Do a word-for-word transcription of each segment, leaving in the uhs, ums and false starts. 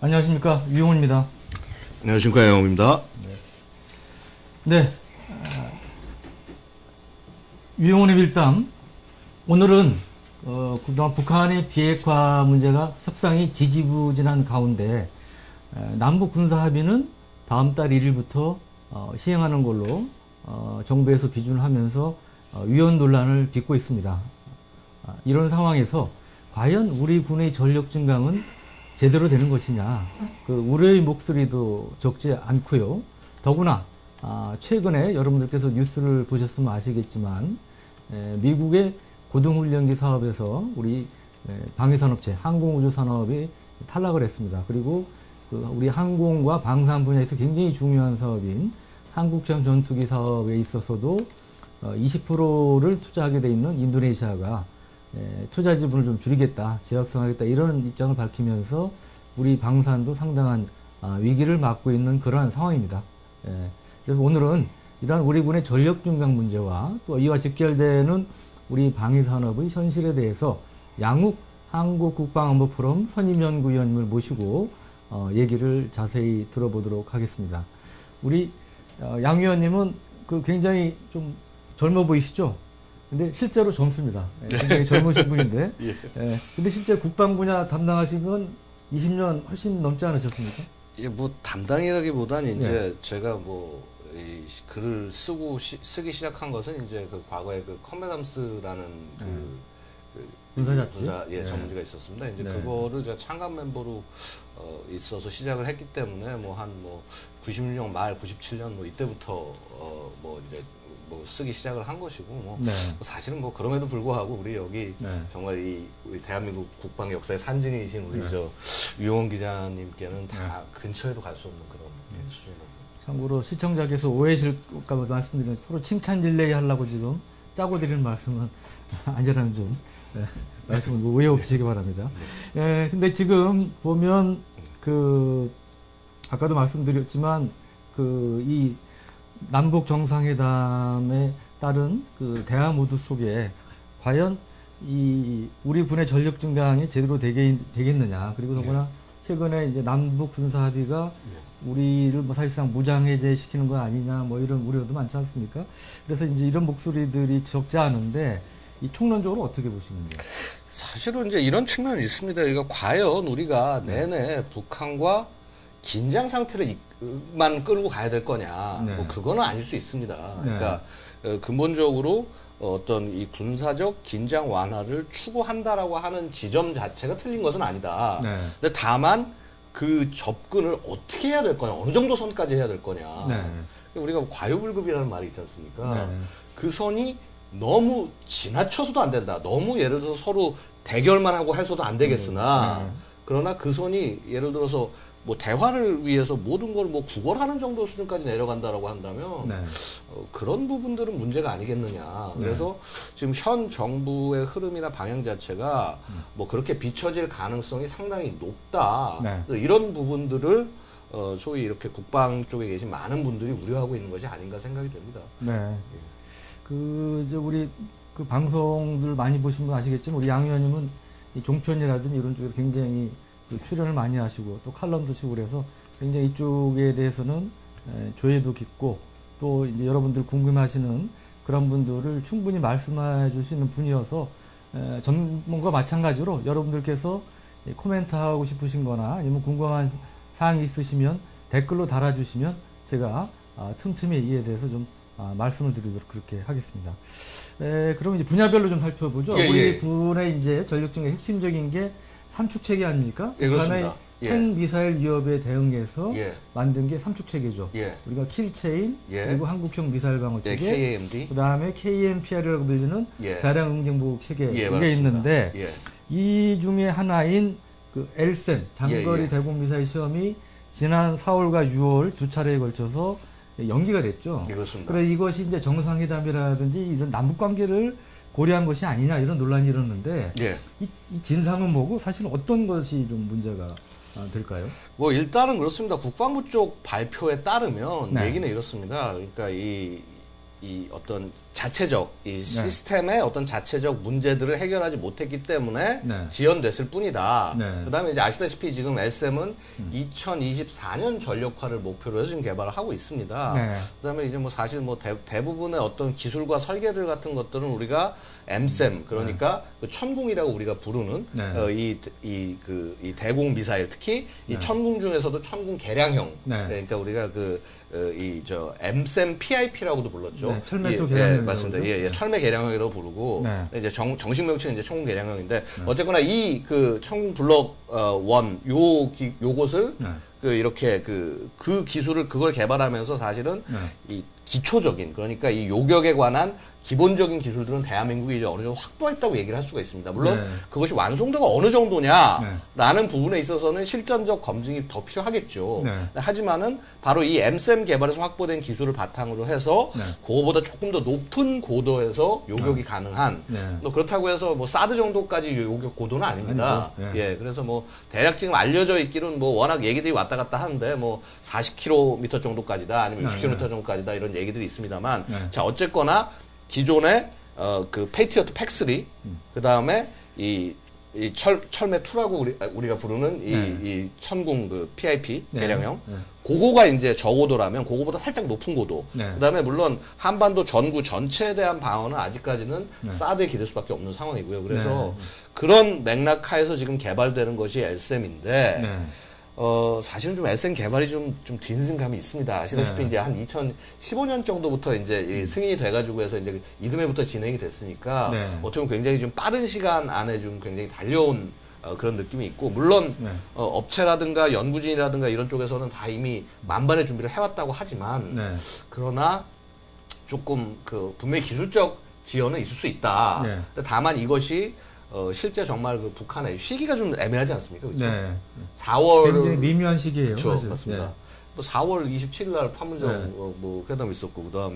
안녕하십니까, 유용훈입니다. 안녕하십니까, 영웅입니다. 네, 네. 유용훈의 밀담. 오늘은 어, 그동안 북한의 비핵화 문제가 석상이 지지부진한 가운데 에, 남북 군사 합의는 다음 달 일 일부터 어, 시행하는 걸로 어, 정부에서 비준을 하면서 어, 위헌 논란을 빚고 있습니다. 아, 이런 상황에서 과연 우리 군의 전력 증강은 제대로 되는 것이냐, 그 우려의 목소리도 적지 않고요. 더구나 아, 최근에 여러분들께서 뉴스를 보셨으면 아시겠지만 에, 미국의 고등훈련기 사업에서 우리 에, 방위산업체 항공우주산업이 탈락을 했습니다. 그리고 그 우리 항공과 방산 분야에서 굉장히 중요한 사업인 한국형 전투기 사업에 있어서도 어, 이십 퍼센트를 투자하게 돼 있는 인도네시아가 에, 투자 지분을 좀 줄이겠다, 재확성하겠다, 이런 입장을 밝히면서 우리 방산도 상당한 아, 위기를 맞고 있는 그러한 상황입니다. 에, 그래서 오늘은 이러한 우리 군의 전력 증강 문제와 또 이와 직결되는 우리 방위산업의 현실에 대해서 양욱 한국국방안보 포럼 선임연구위원님을 모시고 어, 얘기를 자세히 들어보도록 하겠습니다. 우리 어, 양 위원님은 그 굉장히 좀 젊어 보이시죠? 근데 실제로 젊습니다. 예, 굉장히 젊으신 분인데. 예. 예, 근데 실제 국방 분야 담당하신 건 이십 년 훨씬 넘지 않으셨습니까? 예, 뭐 담당이라기보다는 이제 예. 제가 뭐 이 글을 쓰고 시, 쓰기 시작한 것은 이제 그 과거에 그 커메담스라는 그, 음. 그 군사 잡지? 군사 예, 네. 전문지가 있었습니다. 이제 네. 그거를 제가 창간 멤버로 어, 있어서 시작을 했기 때문에 뭐 한 뭐 구십육 년 말 구십칠 년 뭐 이때부터 어, 뭐 이제 뭐 쓰기 시작을 한 것이고 뭐 네. 사실은 뭐 그럼에도 불구하고 우리 여기 네. 정말 이 우리 대한민국 국방 역사의 산증이신 우리 네. 저 유용훈 기자님께는 다 네. 근처에도 갈 수 없는 그런 네. 수준입니다. 참고로 시청자께서 오해실까 봐 말씀드리면 서로 칭찬 릴레이 하려고 지금 짜고 드리는 말씀은 안전하면 좀 네, 말씀은 뭐 오해 없으시기 바랍니다. 네. 예, 근데 지금 보면 그 아까도 말씀드렸지만 그 이 남북 정상회담에 따른 그 대화 모드 속에 과연 이 우리 군의 전력 증강이 제대로 되게, 되겠느냐, 그리고 더구나 네. 최근에 이제 남북 군사 합의가 네. 우리를 뭐 사실상 무장해제 시키는 거 아니냐, 뭐 이런 우려도 많지 않습니까? 그래서 이제 이런 목소리들이 적지 않은데 이 총론적으로 어떻게 보시는지? 사실은 이제 이런 측면이 있습니다. 그러니까 과연 우리가 내내 북한과 긴장 상태를만 끌고 가야 될 거냐? 네. 뭐 그거는 아닐 수 있습니다. 네. 그러니까 근본적으로 어떤 이 군사적 긴장 완화를 추구한다라고 하는 지점 자체가 틀린 것은 아니다. 네. 근데 다만 그 접근을 어떻게 해야 될 거냐, 어느 정도 선까지 해야 될 거냐. 네. 우리가 과유불급이라는 말이 있지 않습니까? 네. 그 선이 너무 지나쳐서도 안 된다. 너무 예를 들어서 서로 대결만 하고 해서도 안 되겠으나, 네. 그러나 그 선이 예를 들어서 뭐 대화를 위해서 모든 걸 뭐 구걸하는 정도 수준까지 내려간다라고 한다면 네. 어, 그런 부분들은 문제가 아니겠느냐. 그래서 네. 지금 현 정부의 흐름이나 방향 자체가 음. 뭐 그렇게 비춰질 가능성이 상당히 높다. 네. 이런 부분들을 어, 소위 이렇게 국방 쪽에 계신 많은 분들이 우려하고 있는 것이 아닌가 생각이 됩니다. 네. 예. 그 이제 우리 그 방송들 많이 보신 분 아시겠지만 우리 양 의원님은 이 종편이라든지 이런 쪽에서 굉장히 출연을 많이 하시고 또 칼럼도 쓰고 그래서 굉장히 이쪽에 대해서는 조예도 깊고 또 이제 여러분들 궁금하시는 그런 분들을 충분히 말씀해 주시는 분이어서 전문과 마찬가지로 여러분들께서 코멘트하고 싶으신 거나 아니면 궁금한 사항이 있으시면 댓글로 달아주시면 제가 틈틈이 이에 대해서 좀 말씀을 드리도록 그렇게 하겠습니다. 에, 그럼 이제 분야별로 좀 살펴보죠. 예, 우리 예. 군의 이제 전력 중에 핵심적인 게 삼축체계 아닙니까? 예, 그렇습니다. 예. 핵미사일 위협에 대응해서 예. 만든 게 삼축체계죠. 예. 우리가 킬체인, 예. 그리고 한국형 미사일 방어체계, 예, 케이엠디, 그 다음에 케이엠피알이라고 불리는 예. 대량 응징보복 체계, 예, 이게 있는데 예. 이 중에 하나인 그 엘센 장거리 예, 예. 대공 미사일 시험이 지난 사월과 유월 두 차례에 걸쳐서 연기가 됐죠. 예, 그렇습니다. 그래 이것이 이제 정상회담이라든지 이런 남북 관계를 고려한 것이 아니냐 이런 논란이 일었는데 예. 이, 이 진상은 뭐고 사실 어떤 것이 좀 문제가 될까요? 뭐 일단은 그렇습니다. 국방부 쪽 발표에 따르면 네. 얘기는 이렇습니다. 그러니까 이, 이 어떤 자체적 이 시스템의 네. 어떤 자체적 문제들을 해결하지 못했기 때문에 네. 지연됐을 뿐이다. 네. 그다음에 이제 아시다시피 지금 에스엠은 음. 이천이십사 년 전력화를 목표로 해서 지금 개발을 하고 있습니다. 네. 그다음에 이제 뭐 사실 뭐 대, 대부분의 어떤 기술과 설계들 같은 것들은 우리가 엠셈 그러니까 네. 그 천궁이라고 우리가 부르는 네. 어, 이 이 그 이 대공 미사일 특히 이 네. 천궁 중에서도 천궁 개량형 네. 그러니까 우리가 그 이 저 엠셈 피아이피라고도 불렀죠. 네, 철매도 예, 개량형. 예, 맞습니다. 예, 예, 철매 개량형이라고 부르고 네. 이제 정, 정식 명칭은 이제 천궁 개량형인데 네. 어쨌거나 이 그 천궁 블록 어, 원 요 기, 요것을 네. 그 이렇게 그 그 기술을 그걸 개발하면서 사실은 네. 이 기초적인 그러니까 이 요격에 관한 기본적인 기술들은 대한민국이 이제 어느 정도 확보했다고 얘기를 할 수가 있습니다. 물론 네. 그것이 완성도가 어느 정도냐라는 네. 부분에 있어서는 실전적 검증이 더 필요하겠죠. 네. 하지만은 바로 이 엠셈 개발에서 확보된 기술을 바탕으로 해서 네. 그거보다 조금 더 높은 고도에서 요격이 네. 가능한 네. 뭐 그렇다고 해서 뭐 사드 정도까지 요격 고도는 아닙니다. 네. 예, 그래서 뭐 대략 지금 알려져 있기로는 뭐 워낙 얘기들이 왔다 갔다 하는데 뭐 사십 킬로미터 정도까지다 아니면 육십 킬로미터 네. 정도까지다 이런 얘기들이 있습니다만 네. 자 어쨌거나 기존의 어, 그 페이트리어트 팩쓰 음. 그 다음에 이, 이 철, 철매 투라고 우리, 우리가 부르는 이, 네. 이 천궁 그 피아이피 네. 개량형 네. 그거가 이제 저고도라면 그거보다 살짝 높은 고도 네. 그 다음에 물론 한반도 전구 전체에 대한 방어는 아직까지는 네. 사드에 기댈 수밖에 없는 상황이고요. 그래서 네. 그런 맥락하에서 지금 개발되는 것이 에스엠인데 네. 어, 사실은 좀 에스엠 개발이 좀, 좀 뒤늦은 감이 있습니다. 아시다시피 네. 이제 한 이천십오 년 정도부터 이제 음. 승인이 돼가지고 해서 이제 이듬해부터 진행이 됐으니까 네. 어떻게 보면 굉장히 좀 빠른 시간 안에 좀 굉장히 달려온 어, 그런 느낌이 있고, 물론 네. 어, 업체라든가 연구진이라든가 이런 쪽에서는 다 이미 만반의 준비를 해왔다고 하지만 네. 그러나 조금 그 분명히 기술적 지연은 있을 수 있다. 네. 다만 이것이 어, 실제 정말 그 북한의 시기가 좀 애매하지 않습니까? 그렇죠? 네. 사월 굉장히 미묘한 시기예요. 그렇죠, 사실. 맞습니다. 네. 뭐 사월 이십칠일 날 판문점 네. 어, 뭐 회담 있었고, 그 다음에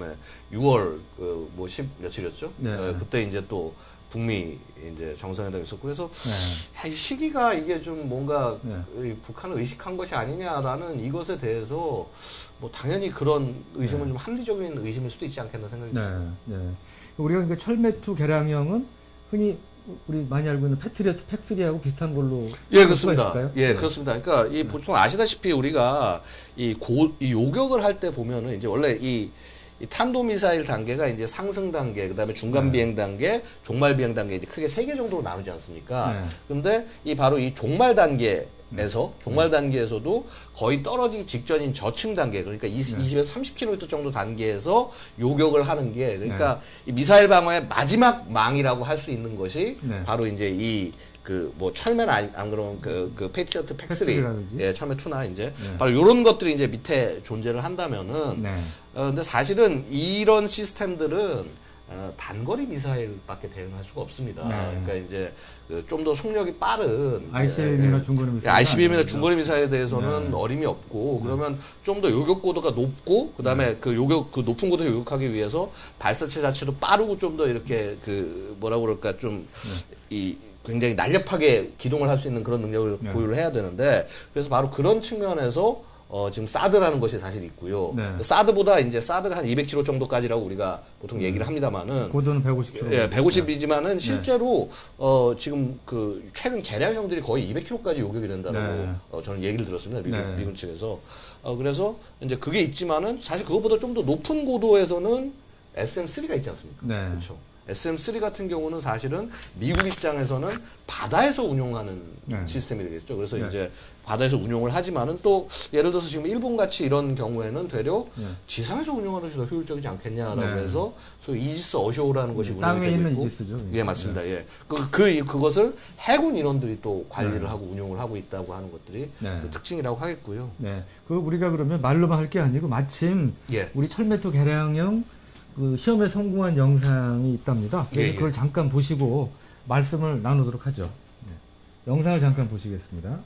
유월 그 뭐 십 며칠이었죠? 네. 어, 그때 이제 또 북미 이제 정상회담 있었고, 그래서 네. 야, 이 시기가 이게 좀 뭔가 네. 북한을 의식한 것이 아니냐라는 이것에 대해서 뭐 당연히 그런 의심은 네. 좀 합리적인 의심일 수도 있지 않겠나 생각이 듭니다. 네. 네. 우리가 그러니까 철매투 개량형은 흔히 우리 많이 알고 있는 패트리어트 팩쓰리하고 비슷한 걸로 예 그렇습니다. 예 네. 그렇습니다. 그러니까 이 보통 아시다시피 우리가 이 고 이 요격을 할 때 보면은 이제 원래 이, 이 탄도미사일 단계가 이제 상승 단계, 그다음에 중간 네. 비행 단계, 종말 비행 단계 이제 크게 세 개 정도로 나누지 않습니까? 네. 근데 이 바로 이 종말 단계 에서 종말 단계에서도 거의 떨어지기 직전인 저층 단계, 그러니까 이십, 네. 이십에서 삼십 킬로미터 정도 단계에서 요격을 하는 게, 그러니까 네. 이 미사일 방어의 마지막 망이라고 할 수 있는 것이 네. 바로 이제 이 그 뭐 철매나 안, 안 그러면 그, 그 패트리어트 팩쓰리, 예, 철매 투나 이제 네. 바로 이런 것들이 이제 밑에 존재를 한다면은, 네. 어, 근데 사실은 이런 시스템들은 어, 단거리 미사일밖에 대응할 수가 없습니다. 네. 그러니까 이제 그 좀 더 속력이 빠른 아이씨비엠이나 예, 중거리 미사일, 아이씨비엠이나 중거리 미사일에 대해서는 네. 어림이 없고, 그러면 좀 더 요격 고도가 높고, 그 다음에 네. 그 요격 그 높은 고도 요격하기 위해서 발사체 자체도 빠르고 좀 더 이렇게 그 뭐라 그럴까 좀 이 네. 굉장히 날렵하게 기동을 할 수 있는 그런 능력을 네. 보유를 해야 되는데, 그래서 바로 그런 측면에서 어, 지금 사드라는 것이 사실 있고요. 네. 사드보다 이제 사드가 한 이백 킬로미터 정도까지라고 우리가 보통 음. 얘기를 합니다만은. 고도는 백오십 킬로미터. 예, 백오십이지만은 네. 실제로, 어, 지금 그 최근 개량형들이 거의 이백 킬로미터까지 요격이 된다고 네. 어, 저는 얘기를 들었습니다. 미군, 네. 미군 측에서. 어, 그래서 이제 그게 있지만은 사실 그것보다 좀 더 높은 고도에서는 에스엠 쓰리가 있지 않습니까? 네. 그렇죠. 에스엠 쓰리 같은 경우는 사실은 미국 입장에서는 바다에서 운용하는 네. 시스템이 되겠죠. 그래서 네. 이제 바다에서 운용을 하지만은 또 예를 들어서 지금 일본 같이 이런 경우에는 되려 네. 지상에서 운용하는 것이 더 효율적이지 않겠냐라고 네. 해서 소위 이지스 어쇼라는 것이 네. 운영이 되고 있고, 이지스죠. 예 맞습니다. 네. 예, 그, 그 그것을 해군 인원들이 또 관리를 네. 하고 운용을 하고 있다고 하는 것들이 네. 그 특징이라고 하겠고요. 네, 그 우리가 그러면 말로만 할 게 아니고 마침 예. 우리 철매투 개량형 그 시험에 성공한 영상이 있답니다. 그래서 예, 예. 그걸 잠깐 보시고 말씀을 나누도록 하죠. 네. 영상을 잠깐 보시겠습니다.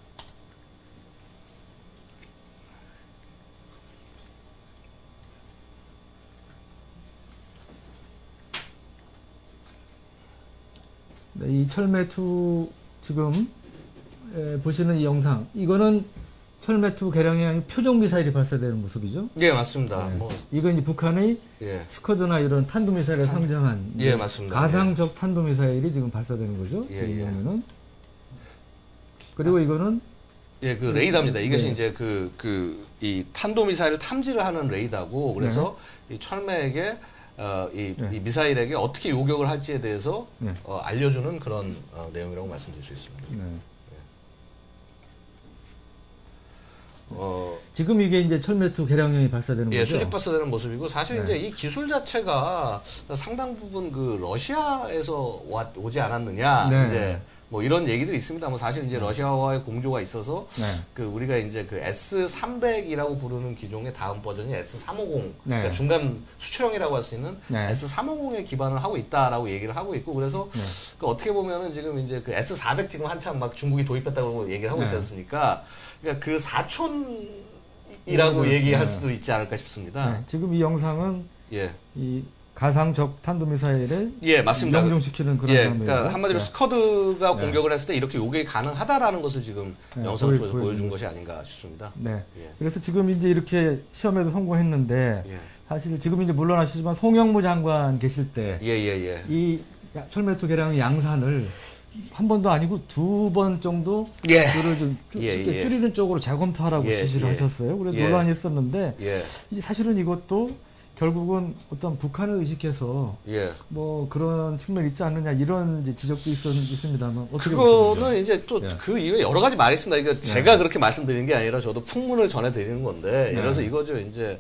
네, 이 철매투 지금 에, 보시는 이 영상, 이거는 철메투 개량형 표적 미사일이 발사되는 모습이죠. 예, 맞습니다. 네. 뭐 이건 이제 북한의 예. 스커드나 이런 탄도 미사일을 탄... 상징한 예, 맞습니다. 가상적 예. 탄도 미사일이 지금 발사되는 거죠. 예, 이 예. 경우는. 그리고 아. 이거는 예, 그 레이더입니다. 이것이 네. 이제 그 그 이 탄도 미사일을 탐지를 하는 레이더고 그래서 네. 이 철매에게 어, 이, 네. 이 미사일에게 어떻게 요격을 할지에 대해서 네. 어, 알려주는 그런 어, 내용이라고 말씀드릴 수 있습니다. 네. 어, 지금 이게 이제 철메투 개량형이 발사되는 예, 거죠? 수직 발사되는 모습이고 사실 네. 이제 이 기술 자체가 상당 부분 그 러시아에서 와, 오지 않았느냐 네. 이제 뭐 이런 얘기들이 있습니다. 뭐 사실 이제 러시아와의 공조가 있어서 네. 그 우리가 이제 그 에스 삼백이라고 부르는 기종의 다음 버전이 에스 삼백오십 네. 그러니까 중간 수출형이라고 할 수 있는 네. 에스 삼백오십에 기반을 하고 있다라고 얘기를 하고 있고 그래서 네. 그 어떻게 보면은 지금 이제 그 에스 사백 지금 한참 막 중국이 도입했다고 얘기를 하고 네. 있지 않습니까? 그러니까 그 사촌이라고 네. 얘기할 네. 수도 있지 않을까 싶습니다. 네. 지금 이 영상은 예. 이 가상적 탄도미사일을 예, 맞습니다. 명중시키는 그런 예, 그러니까 한마디로 네. 스커드가 네. 공격을 했을 때 이렇게 요격이 가능하다라는 것을 지금 네, 영상을 통해서 보여, 보여준 것이 아닌가 싶습니다. 네. 예. 그래서 지금 이제 이렇게 시험에도 성공했는데 예. 사실 지금 이제 물론 아시지만 송영무 장관 계실 때 이 예, 예, 예. 철메투 개량 양산을 한 번도 아니고 두 번 정도 예. 그를 좀 줄, 예, 예. 줄이는 쪽으로 재검토하라고 예, 지시를 예. 하셨어요. 그래서 예. 논란이 있었는데 예. 이제 사실은 이것도 결국은 어떤 북한을 의식해서 예. 뭐 그런 측면이 있지 않느냐 이런 이제 지적도 있었, 있습니다만 어떻게 그거는 보십니까? 이제 또 그 예. 이후에 여러 가지 말이 있습니다. 이거 예. 제가 그렇게 말씀드리는 게 아니라 저도 풍문을 전해드리는 건데 예. 예를 들어서 이거죠. 이제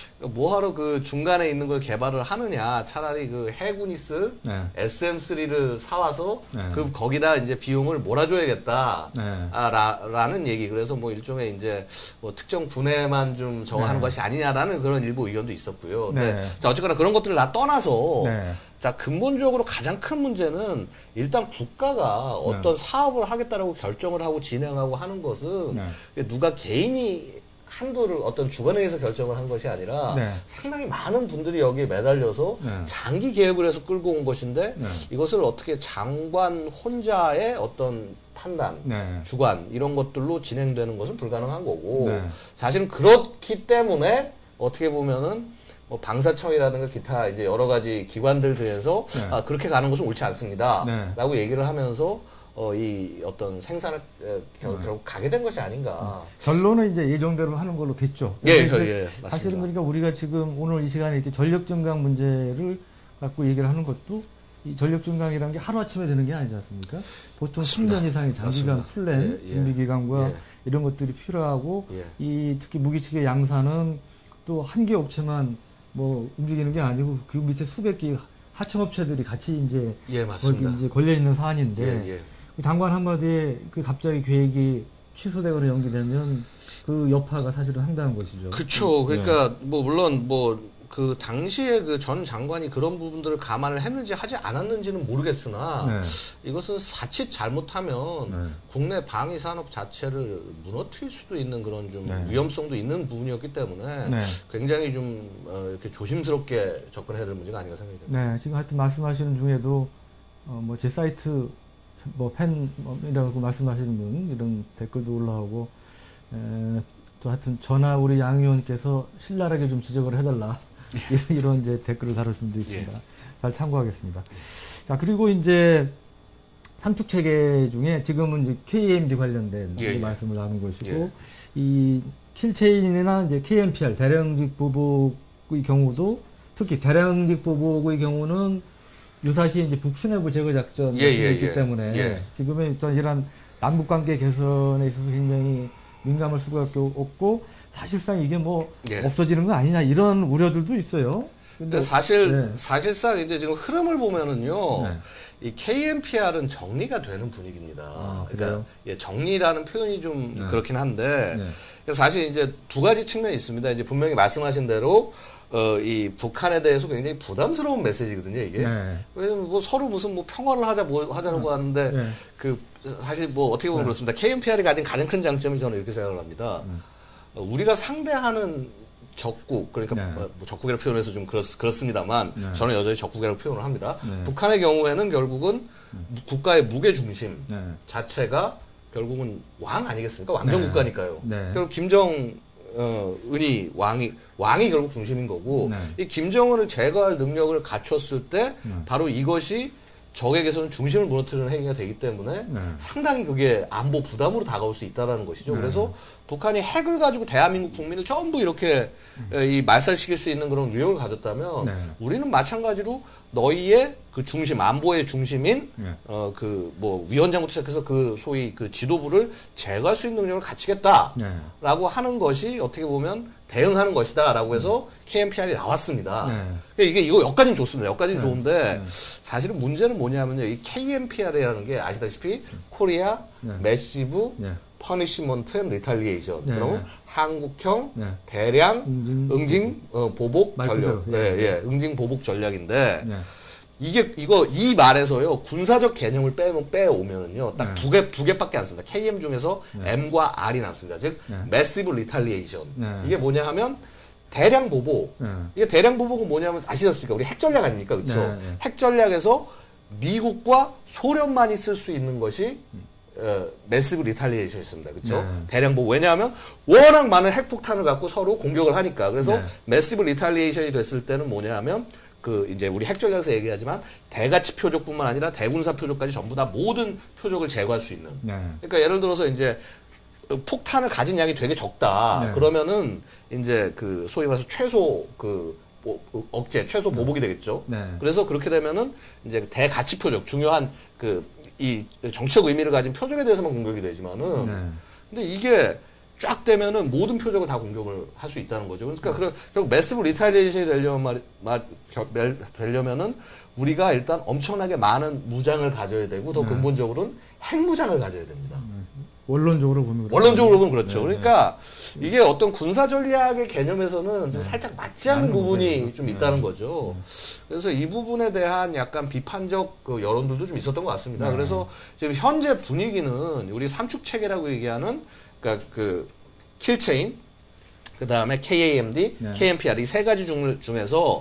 뭐하러 그 중간에 있는 걸 개발을 하느냐 차라리 그 해군이 쓸 예. 에스 엠 쓰리를 사와서 예. 그 거기다 이제 비용을 몰아줘야겠다 예. 아, 라, 라는 얘기. 그래서 뭐 일종의 이제 뭐 특정 군에만 좀 저거 하는 네. 것이 아니냐라는 그런 일부 의견도 있었고요. 근데 네. 자, 어쨌거나 그런 것들을 다 떠나서 네. 자, 근본적으로 가장 큰 문제는 일단 국가가 어떤 네. 사업을 하겠다라고 결정을 하고 진행하고 하는 것은 네. 누가 개인이 한도를 어떤 주관회의에서 결정을 한 것이 아니라 네. 상당히 많은 분들이 여기에 매달려서 네. 장기 계획을 해서 끌고 온 것인데 네. 이것을 어떻게 장관 혼자의 어떤 판단, 네. 주관 이런 것들로 진행되는 것은 불가능한 거고 네. 사실은 그렇기 때문에 어떻게 보면은 뭐 방사청이라든가 기타 이제 여러 가지 기관들 등에서 네. 아, 그렇게 가는 것은 옳지 않습니다. 네. 라고 얘기를 하면서 어, 이 어떤 생산을 에, 결, 네. 결국 가게 된 것이 아닌가. 결론은 이제 예정대로 하는 걸로 됐죠. 예, 예, 예, 맞습니다. 사실은 그러니까 우리가 지금 오늘 이 시간에 이렇게 전력 증강 문제를 갖고 얘기를 하는 것도 이 전력 증강이라는 게 하루아침에 되는 게 아니지 않습니까? 보통 맞습니다. 십 년 이상의 장기간 맞습니다. 플랜, 예, 예. 준비 기간과 예. 이런 것들이 필요하고 예. 이 특히 무기체계 양산은 또 한 개 업체만 뭐 움직이는 게 아니고 그 밑에 수백 개 하청업체들이 같이 이제 예, 맞습니다. 거기 이제 걸려 있는 사안인데 예, 예. 장관 한마디에 그 갑자기 계획이 취소되거나 연기되면 그 여파가 사실은 상당한 것이죠. 그렇죠. 그러니까 네. 뭐 물론 뭐 그 당시에 그 전 장관이 그런 부분들을 감안을 했는지 하지 않았는지는 모르겠으나 네. 이것은 자칫 잘못하면 네. 국내 방위 산업 자체를 무너뜨릴 수도 있는 그런 좀 네. 위험성도 있는 부분이었기 때문에 네. 굉장히 좀 어, 이렇게 조심스럽게 접근해야 될 문제가 아닌가 생각이 듭니다. 네, 지금 하여튼 말씀하시는 중에도 어, 뭐 제 사이트 뭐 팬이라고 말씀하시는 분 이런 댓글도 올라오고 에, 또 하여튼 전화 우리 양 의원께서 신랄하게 좀 지적을 해달라 이런, 이런 이제 댓글을 다루신 분도 있습니다. 예. 잘 참고하겠습니다. 자 그리고 이제 상축 체계 중에 지금은 이제 케이 엠 디 관련된 예, 예. 말씀을 나눈 것이고 예. 이 킬체인이나 이제 케이 엠 피 알 대량직 보복의 경우도 특히 대량직 보복의 경우는 유사시 이제 북수내부 제거 작전이 예, 예, 있기 예. 때문에 예. 지금의 어떤 이런 남북 관계 개선에 있어서 굉장히 민감할 수밖에 없고 사실상 이게 뭐 예. 없어지는 거 아니냐 이런 우려들도 있어요. 근데 사실 네. 사실상 이제 지금 흐름을 보면은요. 네. 이 케이 엠 피 알은 정리가 되는 분위기입니다. 아, 그러니까 예, 정리라는 표현이 좀 네. 그렇긴 한데 네. 그래서 사실 이제 두 가지 측면이 있습니다. 이제 분명히 말씀하신 대로 어, 이 북한에 대해서 굉장히 부담스러운 메시지거든요, 이게. 네. 왜냐면 뭐 서로 무슨 뭐 평화를 하자 뭐 하자고 하는데 네. 그 사실 뭐 어떻게 보면 네. 그렇습니다. 케이 엠 피 알이 가진 가장 큰 장점이 저는 이렇게 생각을 합니다. 네. 어, 우리가 상대하는 적국, 그러니까 네. 뭐 적국이라고 표현해서 좀 그렇, 그렇습니다만 네. 저는 여전히 적국이라고 표현을 합니다. 네. 북한의 경우에는 결국은 국가의 무게 중심 네. 자체가 결국은 왕 아니겠습니까? 왕정 네. 국가니까요. 네. 결국 김정 어, 은이 왕이 왕이 결국 중심인 거고 네. 이 김정은을 제거할 능력을 갖췄을 때 네. 바로 이것이 적에게서는 중심을 무너뜨리는 행위가 되기 때문에 네. 상당히 그게 안보 부담으로 다가올 수 있다는 것이죠. 네. 그래서 북한이 핵을 가지고 대한민국 국민을 전부 이렇게 음. 이 말살시킬 수 있는 그런 위력을 가졌다면 네. 우리는 마찬가지로 너희의 그 중심, 안보의 중심인 네. 어 그 뭐 위원장부터 시작해서 그 소위 그 지도부를 제거할 수 있는 능력을 갖추겠다라고 네. 하는 것이 어떻게 보면 대응하는 것이다라고 해서 음. 케이엠피알이 나왔습니다. 네. 이게 이거 여기까지는 좋습니다. 여기까지는 네. 좋은데 네. 사실은 문제는 뭐냐면요. 이 케이엠피알이라는 게 아시다시피 코리아 네. 매시브 네. 퍼니시먼트 앤 리탈리에이션. 네. 그러면 한국형 네. 대량 응징, 응징 어, 보복 전략. 예, 예, 예. 응징 보복 전략인데 네. 이게 이거 이 말에서요 군사적 개념을 빼 빼오면은요 딱 두 개 두 개밖에 안 씁니다. 케이엠 중에서 네. M과 R이 남습니다. 즉 네. 매시브 리탈리에이션. 네. 이게 뭐냐 하면 대량 보복. 네. 이게 대량 보복은 뭐냐면 아시다시피 우리 핵 전략 아닙니까, 그렇죠? 네, 네. 핵 전략에서 미국과 소련만이 쓸 수 있는 것이 어, 매시브 리탈리에이션이었습니다, 그렇죠? 네. 대량 보복. 왜냐하면 워낙 많은 핵폭탄을 갖고 서로 공격을 하니까. 그래서 네. 매시브 리탈리에이션이 됐을 때는 뭐냐하면 그 이제 우리 핵 전략에서 얘기하지만 대가치 표적뿐만 아니라 대군사 표적까지 전부 다 모든 표적을 제거할 수 있는. 네. 그러니까 예를 들어서 이제 폭탄을 가진 양이 되게 적다. 네. 그러면은 이제 그 소위 말해서 최소 그 뭐, 억제, 최소 보복이 되겠죠. 네. 그래서 그렇게 되면은 이제 대가치 표적, 중요한 그 이 정치적 의미를 가진 표적에 대해서만 공격이 되지만은 네. 근데 이게 쫙 되면은 모든 표적을 다 공격을 할 수 있다는 거죠. 그러니까 그 결국 매시브 리탈리에이션이 되려면 말, 말 되려면은 우리가 일단 엄청나게 많은 무장을 가져야 되고 더 네. 근본적으로는 핵무장을 가져야 됩니다. 원론적으로 보면 그렇죠. 원론적으로 보면 그렇죠. 네, 그러니까 이게 어떤 군사 전략의 개념에서는 좀 네. 살짝 맞지 않는 맞는 부분이 부분이죠. 좀 네. 있다는 거죠. 그래서 이 부분에 대한 약간 비판적 그 여론들도 좀 있었던 것 같습니다. 네. 그래서 지금 현재 분위기는 우리 삼축 체계라고 얘기하는 그러니까 그 킬체인, 그 다음에 케이에이엠디, 네. 케이엠피알 이 세 가지 중, 중에서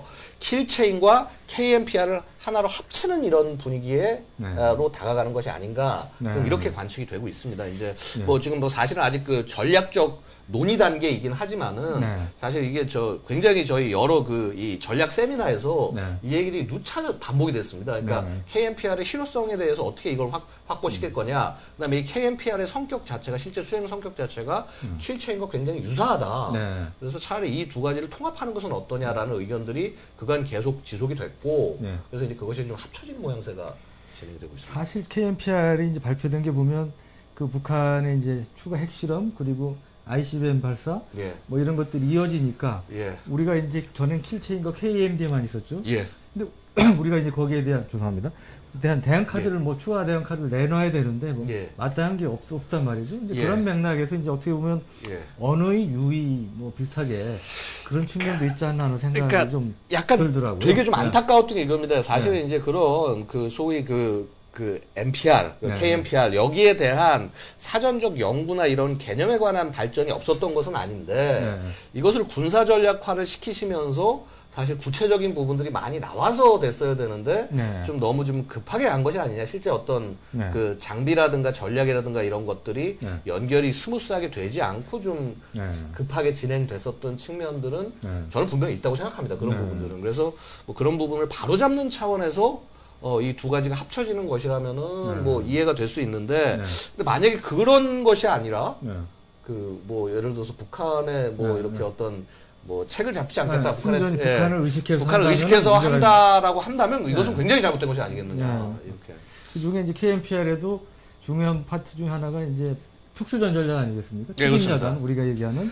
킬체인과 케이엠피알을 하나로 합치는 이런 분위기에 네. 로 다가가는 것이 아닌가 네. 좀 이렇게 관측이 되고 있습니다. 이제 네. 뭐 지금 뭐 사실은 아직 그 전략적 논의 단계이긴 하지만은 네. 사실 이게 저 굉장히 저희 여러 그 이 전략 세미나에서 네. 이 얘기들이 누차 반복이 됐습니다. 그러니까 네. 케이엠피알의 실효성에 대해서 어떻게 이걸 확, 확보시킬 음. 거냐. 그다음에 이 케이엠피알의 성격 자체가 실제 수행 성격 자체가 음. 킬체인과 굉장히 유사하다. 네. 그래서 차라리 이 두 가지를 통합하는 것은 어떠냐라는 의견들이 그간 계속 지속이 됐고 네. 그래서 이제 그것이 좀 합쳐진 모양새가 진행이 되고 있습니다. 사실 케이엠피알이 이제 발표된 게 보면 그 북한의 이제 추가 핵실험 그리고 아이씨비엠 발사 예. 뭐 이런 것들이 이어지니까 예. 우리가 이제 전엔 킬체인과 케이엠디만 있었죠. 예. 근데 우리가 이제 거기에 대한 죄송합니다. 대한 대응 카드를 예. 뭐 추가 대응 카드를 내놔야 되는데 뭐 예. 마땅한 게 없, 없단 말이죠. 이제 예. 그런 맥락에서 이제 어떻게 보면 예. 언어의 유의 뭐 비슷하게 그런 측면도 있지 않나 하는 생각이 그러니까 좀 약간 들더라고요. 되게 좀 네. 안타까웠던 게 이겁니다. 사실은 네. 이제 그런 그 소위 그, 그 엠피알, 그 네. 케이엠피알 여기에 대한 사전적 연구나 이런 개념에 관한 발전이 없었던 것은 아닌데 네. 이것을 군사 전략화를 시키시면서 사실 구체적인 부분들이 많이 나와서 됐어야 되는데 네. 좀 너무 좀 급하게 간 것이 아니냐. 실제 어떤 네. 그 장비라든가 전략이라든가 이런 것들이 네. 연결이 스무스하게 되지 않고 좀 네. 급하게 진행됐었던 측면들은 네. 저는 분명히 있다고 생각합니다. 그런 네. 부분들은. 그래서 뭐 그런 부분을 바로잡는 차원에서 어, 이 두 가지가 합쳐지는 것이라면은 네. 뭐 이해가 될 수 있는데 네. 근데 만약에 그런 것이 아니라 네. 그 뭐 예를 들어서 북한에 뭐 네. 이렇게 네. 어떤 뭐 책을 잡지 않겠다. 네. 북한에 순전히 예, 북한을 의식해서 북한을 한다면은 의식해서 문제가 한다라고 한다면 이것은 네. 굉장히 잘못된 것이 아니겠느냐. 네. 이렇게. 그 중에 이제 케이엠피알에도 중요한 파트 중에 하나가 이제 특수전전력 아니겠습니까? 네, 그렇습니다. 특임여단, 우리가 얘기하는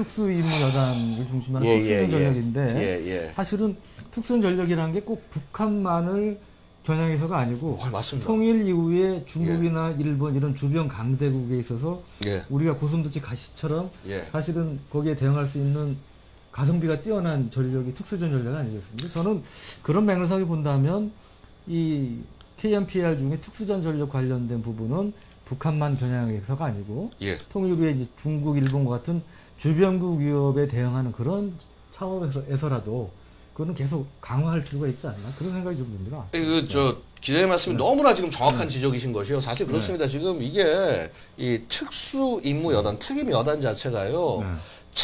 특수임무여단을 중심으로 예, 특수전 예, 전력인데 예, 예. 사실은 특수전 전력이라는 게 꼭 북한만을 겨냥해서가 아니고 어, 맞습니다. 통일 이후에 중국이나 일본 이런 주변 강대국에 있어서 예. 우리가 고슴도치 가시처럼 예. 사실은 거기에 대응할 수 있는 가성비가 뛰어난 전력이 특수전 전력 아니겠습니까? 저는 그런 맥락을 본다면 이 케이엠피알 중에 특수전 전력 관련된 부분은 북한만 겨냥해서가 아니고 예. 통일 후에 이제 중국, 일본과 같은 주변국 위협에 대응하는 그런 차원에서라도 그거는 계속 강화할 필요가 있지 않나 그런 생각이 좀 듭니다. 그 저 기자님 말씀이 네. 너무나 지금 정확한 네. 지적이신 것이요. 사실 그렇습니다. 네. 지금 이게 이 특수 임무 여단, 특임 여단 자체가요 네.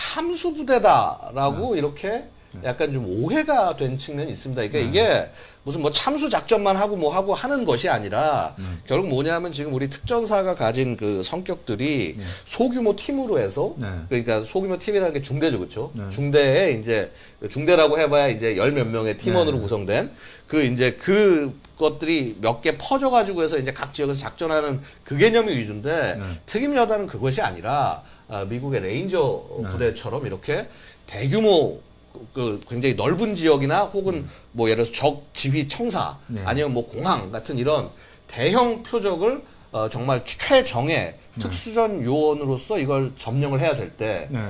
참수 부대다라고 네. 이렇게 약간 좀 오해가 된 측면이 있습니다. 그러니까 네. 이게 무슨 뭐 참수 작전만 하고 뭐 하고 하는 것이 아니라 네. 결국 뭐냐면 지금 우리 특전사가 가진 그 성격들이 네. 소규모 팀으로 해서 네. 그러니까 소규모 팀이라는 게 중대죠, 그렇죠? 네. 중대에 이제 중대라고 해봐야 이제 열 몇 명의 팀원으로 네. 구성된 그 이제 그 것들이 몇 개 퍼져가지고 해서 이제 각 지역에서 작전하는 그 개념이 위주인데 네. 특임 여단은 그것이 아니라 아, 미국의 레인저 네. 부대처럼 이렇게 대규모 그 굉장히 넓은 지역이나 혹은 음. 뭐 예를 들어서 적 지휘 청사 네. 아니면 뭐 공항 같은 이런 대형 표적을 어 정말 최정예 네. 특수전 요원으로서 이걸 점령을 해야 될 때 네.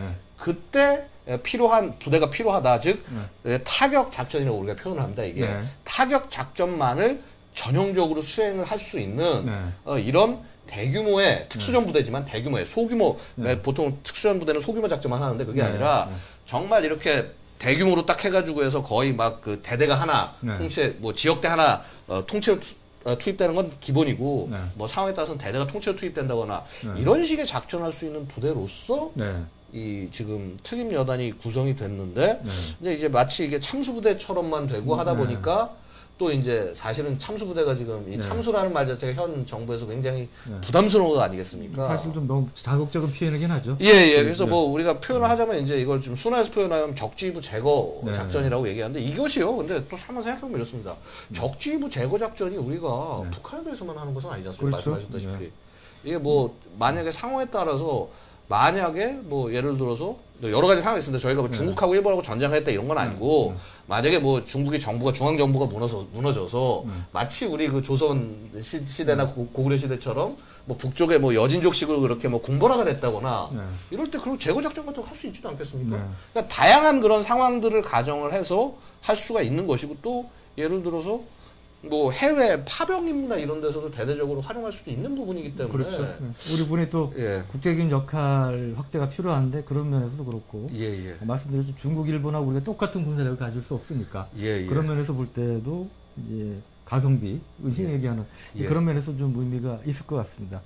그때 필요한 부대가 필요하다 즉 네. 타격 작전이라고 우리가 표현을 합니다. 이게 네. 타격 작전만을 전형적으로 수행을 할 수 있는 네. 어 이런 대규모의 특수전 부대지만 대규모의 소규모 네. 보통 특수전 부대는 소규모 작전만 하는데 그게 네. 아니라 네. 정말 이렇게 대규모로 딱 해가지고 해서 거의 막 그 대대가 하나 네. 통째 뭐 지역대 하나 어, 통째로 투, 어, 투입되는 건 기본이고 네. 뭐 상황에 따라서는 대대가 통째로 투입된다거나 네. 이런 식의 작전할 수 있는 부대로서 네. 이 지금 특임 여단이 구성이 됐는데 네. 이제 이제 마치 이게 참수 부대처럼만 되고 하다 네. 보니까 또 이제 사실은 참수 부대가 지금 이 네. 참수라는 말 자체가 현 정부에서 굉장히 네. 부담스러운 거 아니겠습니까? 사실 좀 너무 자극적인 표현이긴 하죠. 예, 예. 그래서 네. 뭐 우리가 표현을 하자면 이제 이걸 좀 순화해서 표현하면 적지휘부 제거 네. 작전이라고 얘기하는데 이것이요. 근데 또 한번 생각해보면 이렇습니다. 네. 적지휘부 제거 작전이 우리가 네. 북한에 대해서만 하는 것은 아니지 않습니까? 그렇죠. 말씀하셨다시피. 네. 이게 뭐 만약에 상황에 따라서 만약에 뭐 예를 들어서 여러 가지 상황이 있습니다. 저희가 뭐 중국하고 일본하고 전쟁했다 이런 건 아니고 음. 만약에 뭐 중국의 정부가 중앙 정부가 무너져 무너져서 음. 마치 우리 그 조선 시, 시대나 음. 고, 고구려 시대처럼 뭐 북쪽에 뭐 여진족식으로 그렇게 뭐 군벌화가 됐다거나 네. 이럴 때 그런 제거 작전 같은 거 할 수 있지도 않겠습니까? 네. 그러니까 다양한 그런 상황들을 가정을 해서 할 수가 있는 것이고 또 예를 들어서 뭐 해외 파병 임무나 이런 데서도 대대적으로 활용할 수도 있는 부분이기 때문에 그렇죠. 네. 우리 분이 또 예. 국제적인 역할 확대가 필요한데 그런 면에서도 그렇고 예, 예. 말씀드렸죠. 중국, 일본하고 우리가 똑같은 군사력을 가질 수 없으니까 예, 예. 그런 면에서 볼 때도 이제 가성비, 의식 예. 얘기하는 예. 그런 면에서 좀 의미가 있을 것 같습니다.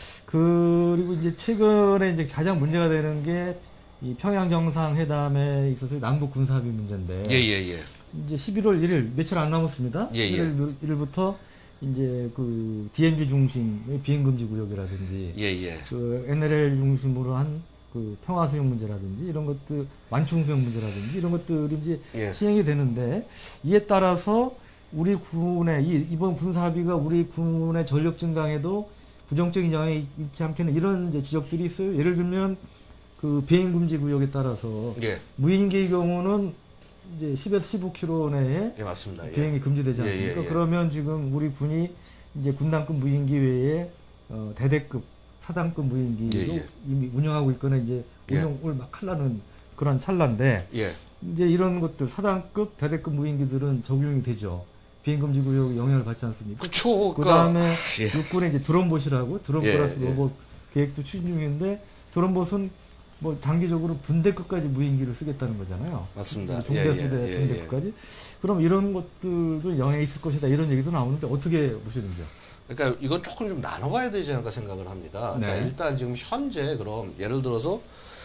그리고 이제 최근에 이제 가장 문제가 되는 게 이 평양 정상회담에 있어서 남북 군사합의 문제인데. 예, 예, 예. 이제 십일월 일일 며칠 안 남았습니다. 예, 예. 일월 일일부터 이제 그 디엠지 중심의 비행금지 구역이라든지, 예, 예. 그 엔엘엘 중심으로 한 그 평화 수용 문제라든지 이런 것들, 완충 수용 문제라든지 이런 것들이 이제 예. 시행이 되는데 이에 따라서 우리 군의 이 이번 군사 합의가 우리 군의 전력 증강에도 부정적인 영향이 있지 않겠는 이런 이제 지적들이 있어요. 예를 들면 그 비행금지 구역에 따라서 예. 무인기의 경우는 이제 십에서 십오 킬로미터 내에 예, 맞습니다. 비행이 예. 금지되지 않습니까? 예, 예, 예. 그러면 지금 우리 군이 이제 군단급 무인기 외에 어, 대대급, 사단급 무인기도 예, 예. 이미 운영하고 있거나 이제 운영을 예. 막 하려는 그런 찰나인데 예. 이제 이런 것들 사단급, 대대급 무인기들은 적용이 되죠. 비행금지 구역 영향을 받지 않습니까? 그쵸. 그 다음에 예. 육군에 이제 드론봇이라고 드론 예, 플러스 예. 로봇 계획도 추진 중인데 드론봇은 뭐 장기적으로 분대급까지 무인기를 쓰겠다는 거잖아요. 맞습니다. 중대수대 예, 예, 분대급까지. 예, 예. 그럼 이런 것들도 영향이 있을 것이다 이런 얘기도 나오는데 어떻게 보시는지요? 그러니까 이건 조금 좀 나눠가야 되지 않을까 생각을 합니다. 네. 자, 일단 지금 현재 그럼 예를 들어서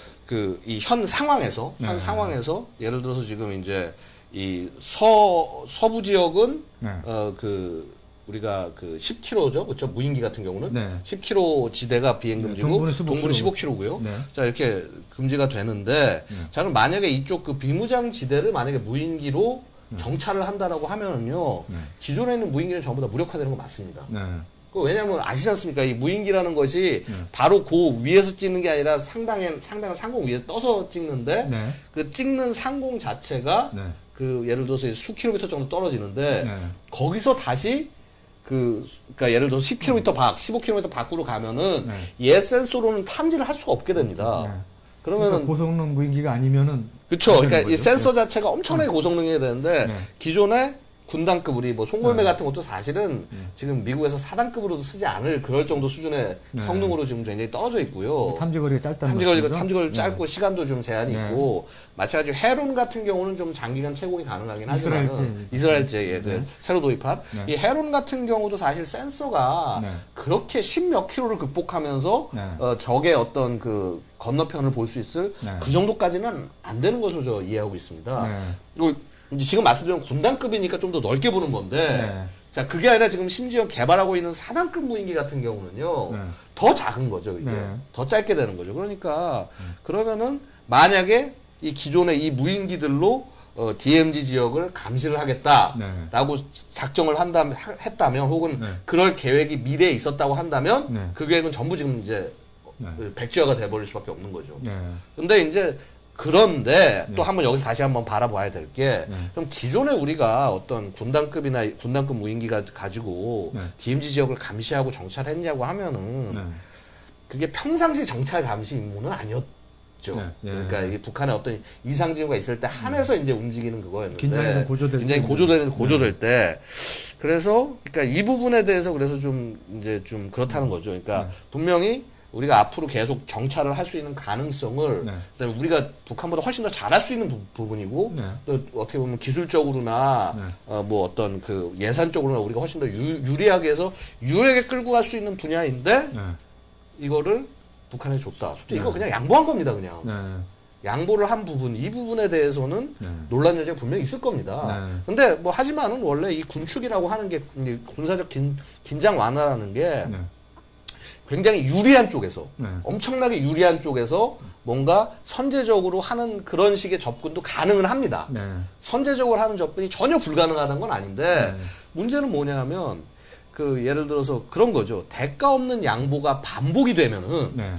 그 이 현 상황에서 현 네. 상황에서 예를 들어서 지금 이제 이 서 서부 지역은 네. 어 그 우리가 그 십 킬로미터죠, 그렇죠? 무인기 같은 경우는 네. 십 킬로미터 지대가 비행 금지고 네, 동부는 십오 킬로미터. 동부는 십오 킬로미터고요. 네. 자 이렇게 금지가 되는데, 네. 자 그럼 만약에 이쪽 그 비무장 지대를 만약에 무인기로 네. 정찰을 한다라고 하면은요, 네. 기존에 있는 무인기는 전부 다 무력화되는 거 맞습니다. 네. 그 왜냐면 아시지 않습니까? 이 무인기라는 것이 네. 바로 그 위에서 찍는 게 아니라 상당한 상당한 상공 위에 떠서 찍는데 네. 그 찍는 상공 자체가 네. 그 예를 들어서 수 킬로미터 정도 떨어지는데 네. 거기서 다시 그 그러니까 예를 들어서 십 킬로미터 밖, 십오 킬로미터 밖으로 가면은 네. 얘 센서로는 탐지를 할 수가 없게 됩니다. 네. 그러면은 그러니까 고성능 무인기가 아니면은 그렇죠. 그러니까 이 거죠? 센서 자체가 엄청나게 고성능해야 되는데 네. 기존에 군단급 우리 뭐 송골매 네. 같은 것도 사실은 네. 지금 미국에서 사단급으로도 쓰지 않을 그럴 정도 수준의 네. 성능으로 지금 굉장히 떨어져 있고요. 탐지거리가 짧다는 탐지거리가 거죠? 탐지거리 네. 짧고 시간도 좀 제한이 네. 있고 마찬가지로 헤론 같은 경우는 좀 장기간 채굴이 가능하긴 하지만 이스라엘제. 이스라엘제 예, 그 네. 새로 도입한 네. 이 헤론 같은 경우도 사실 센서가 네. 그렇게 십몇 킬로를 극복하면서 네. 어, 적의 어떤 그 건너편을 볼 수 있을 네. 그 정도까지는 안 되는 것으로 저 이해하고 있습니다. 네. 그리고 이제 지금 말씀드린 군단급이니까 좀 더 넓게 보는 건데 네. 자 그게 아니라 지금 심지어 개발하고 있는 사단급 무인기 같은 경우는요 네. 더 작은 거죠 이게 네. 더 짧게 되는 거죠. 그러니까 그러면은 만약에 이 기존의 이 무인기들로 어, 디엠지 지역을 감시를 하겠다라고 네. 작정을 한다면 하- 했다면 혹은 네. 그럴 계획이 미래에 있었다고 한다면 네. 그 계획은 전부 지금 이제 네. 백지화가 돼버릴 수밖에 없는 거죠. 네. 근데 이제 그런데 네. 또 한번 여기서 다시 한번 바라봐야 될 게 네. 그럼 기존에 우리가 어떤 군단급이나 군단급 무인기가 가지고 네. 디엠지 지역을 감시하고 정찰했냐고 하면은 네. 그게 평상시 정찰 감시 임무는 아니었죠. 네. 네. 그러니까 이 북한에 어떤 이상 징후가 있을 때 한해서 이제 움직이는 그거였는데 긴장이 좀 고조될 긴장이 때. 고조되는 고조될 때 그래서 그러니까 이 부분에 대해서 그래서 좀 이제 좀 그렇다는 거죠. 그러니까 네. 분명히 우리가 앞으로 계속 정찰을 할 수 있는 가능성을 네. 그다음에 우리가 북한보다 훨씬 더 잘할 수 있는 부, 부분이고 네. 또 어떻게 보면 기술적으로나 네. 어, 뭐 어떤 그 예산적으로나 우리가 훨씬 더 유, 유리하게 해서 유리하게 끌고 갈 수 있는 분야인데 네. 이거를 북한에 줬다. 솔직히 네. 이거 그냥 양보한 겁니다, 그냥. 네. 양보를 한 부분, 이 부분에 대해서는 네. 논란 여지가 분명히 있을 겁니다. 네. 근데 뭐 하지만은 원래 이 군축이라고 하는 게 이제 군사적 긴, 긴장 완화라는 게 네. 굉장히 유리한 쪽에서 네. 엄청나게 유리한 쪽에서 뭔가 선제적으로 하는 그런 식의 접근도 가능은 합니다. 네. 선제적으로 하는 접근이 전혀 불가능하다는 건 아닌데 네. 문제는 뭐냐면 그 예를 들어서 그런 거죠. 대가 없는 양보가 반복이 되면은 네.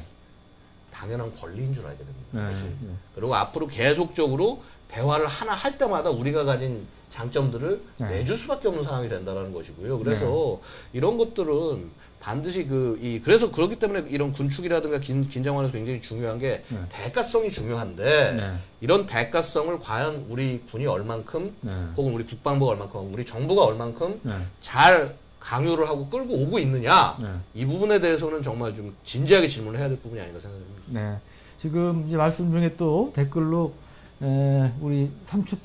당연한 권리인 줄 알게 됩니다. 네. 사실. 네. 그리고 앞으로 계속적으로 대화를 하나 할 때마다 우리가 가진 장점들을 네. 내줄 수밖에 없는 상황이 된다라는 것이고요. 그래서 이런 것들은 반드시 그, 이, 그래서 그렇기 때문에 이런 군축이라든가 긴, 긴장완화에서 굉장히 중요한 게 네. 대가성이 중요한데 네. 이런 대가성을 과연 우리 군이 얼만큼 네. 혹은 우리 국방부가 얼만큼 우리 정부가 얼만큼 네. 잘 강요를 하고 끌고 오고 있느냐 네. 이 부분에 대해서는 정말 좀 진지하게 질문을 해야 될 부분이 아닌가 생각합니다. 네. 지금 이제 말씀 중에 또 댓글로 에, 우리 삼축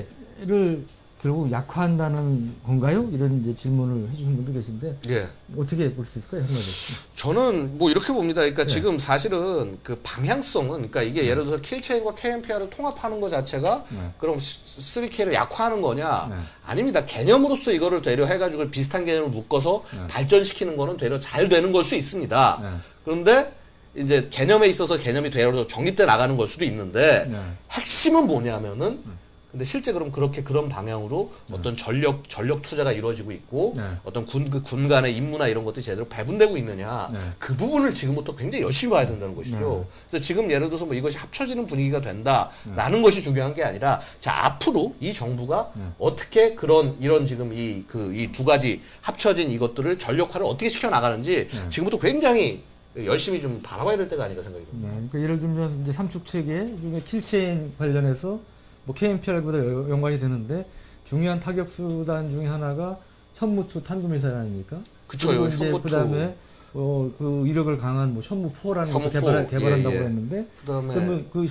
체계를 결국 약화한다는 건가요? 이런 이제 질문을 해주신 분도 계신데 예. 어떻게 볼 수 있을까요? 한마디. 저는 뭐 이렇게 봅니다. 그러니까 네. 지금 사실은 그 방향성은 그러니까 이게 예를 들어서 킬체인과 케이엠피알을 통합하는 것 자체가 네. 그럼 쓰리 케이를 약화하는 거냐? 네. 아닙니다. 개념으로서 이거를 되려 해가지고 비슷한 개념을 묶어서 네. 발전시키는 거는 되려 잘 되는 걸 수 있습니다. 네. 그런데 이제 개념에 있어서 개념이 되려 정립돼 나가는 걸 수도 있는데 네. 핵심은 뭐냐면은 근데 실제 그럼 그렇게 그런 방향으로 어떤 전력 전력 투자가 이루어지고 있고 네. 어떤 군, 그 군 간의 임무나 이런 것들이 제대로 배분되고 있느냐 네. 그 부분을 지금부터 굉장히 열심히 봐야 된다는 것이죠. 네. 그래서 지금 예를 들어서 뭐 이것이 합쳐지는 분위기가 된다라는 것이 중요한 게 아니라 자 앞으로 이 정부가 네. 어떻게 그런 이런 지금 이 그 이 두 가지 합쳐진 이것들을 전력화를 어떻게 시켜 나가는지 네. 지금부터 굉장히 열심히 좀 바라봐야 될 때가 아닌가 생각이 듭니다. 네. 그러니까 예를 들면 이제 삼축 체계 중에 킬체인 관련해서 뭐 케이엠피알보다 연관이 되는데 중요한 타격 수단 중에 하나가 현무투 탄도미사일 아닙니까? 그쵸, 이제 현무투. 그다음에 어, 그 이력을 강한 뭐 현무포라는 것도 현무포. 개발, 개발한다고 예, 예. 했는데 그다음에 그러면 그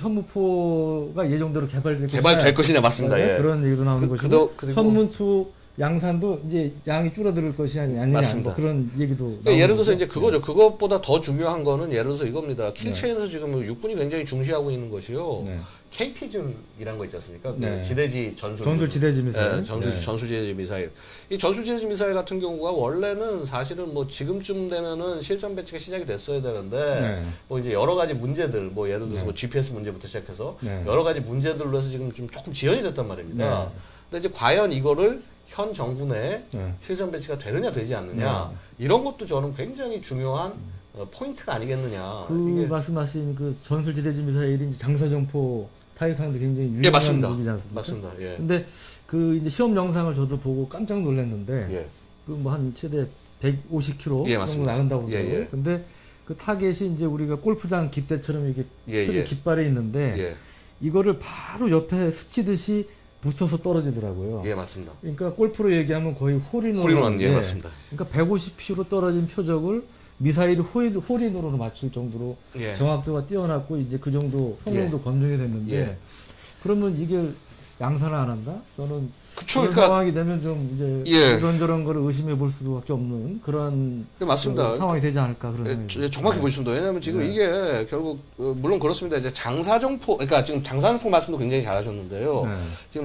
현무포가 예정대로 개발될 개발될 것이냐 맞습니다. 네, 예. 그런 얘기도 나오는 그- 것이고 그도- 그리고- 현무투 양산도 이제 양이 줄어들 것이 아니냐 맞습니다. 뭐 그런 얘기도 그러니까 예를 들어서 나오는 이제 거죠. 그거죠. 그것보다 더 중요한 거는 예를 들어서 이겁니다. 킬체인에서 지금 육군이 굉장히 중시하고 있는 것이요. 네. 케이티즘이란 거 있지 않습니까? 그 네. 지대지 전술 전술 지대지 미사일. 예, 전술 네. 전술 지대지 미사일. 이 전술 지대지 미사일 같은 경우가 원래는 사실은 뭐 지금쯤 되면은 실전 배치가 시작이 됐어야 되는데 네. 뭐 이제 여러 가지 문제들 뭐 예를 들어서 네. 뭐 지피에스 문제부터 시작해서 네. 여러 가지 문제들로 해서 지금 좀 조금 지연이 됐단 말입니다. 네. 근데 이제 과연 이거를 현 정부 내에 네. 실전 배치가 되느냐 되지 않느냐 이런 것도 저는 굉장히 중요한 어, 포인트가 아니겠느냐. 그 이게 말씀하신 그 전술 지대지 미사일이 이제 장사정포 타격하는데 굉장히 유명한 예 맞습니다. 무기지 않습니까? 맞습니다. 예. 근데 그 이제 시험 영상을 저도 보고 깜짝 놀랐는데 예. 그 뭐 한 최대 백오십 킬로미터 예, 정도 맞습니다. 나간다고 예, 그러더라고요. 예. 근데 그 타겟이 이제 우리가 골프장 깃대처럼 이게 예, 크게 예. 깃발에 있는데 예. 이거를 바로 옆에 스치듯이 붙어서 떨어지더라고요. 예, 맞습니다. 그러니까 골프로 얘기하면 거의 홀인으로. 홀인원, 예, 예, 맞습니다. 그러니까 백오십 피로 떨어진 표적을 미사일이 홀, 홀인으로 맞출 정도로 예. 정확도가 뛰어났고 이제 그 정도 성능도 예. 검증이 됐는데 예. 그러면 이게 양산을 안 한다? 저는 그쵸, 그런 그러니까, 상황이 되면 좀 이제 예. 이런저런 거를 의심해 볼 수밖에 없는 그런 예, 맞습니다. 그 상황이 되지 않을까 그런 생각이 예, 정확히 네. 보십니다. 왜냐하면 지금 네. 이게 결국 어, 물론 그렇습니다. 이제 장사정포 그러니까 지금 장사정포 말씀도 굉장히 잘하셨는데요. 네. 지금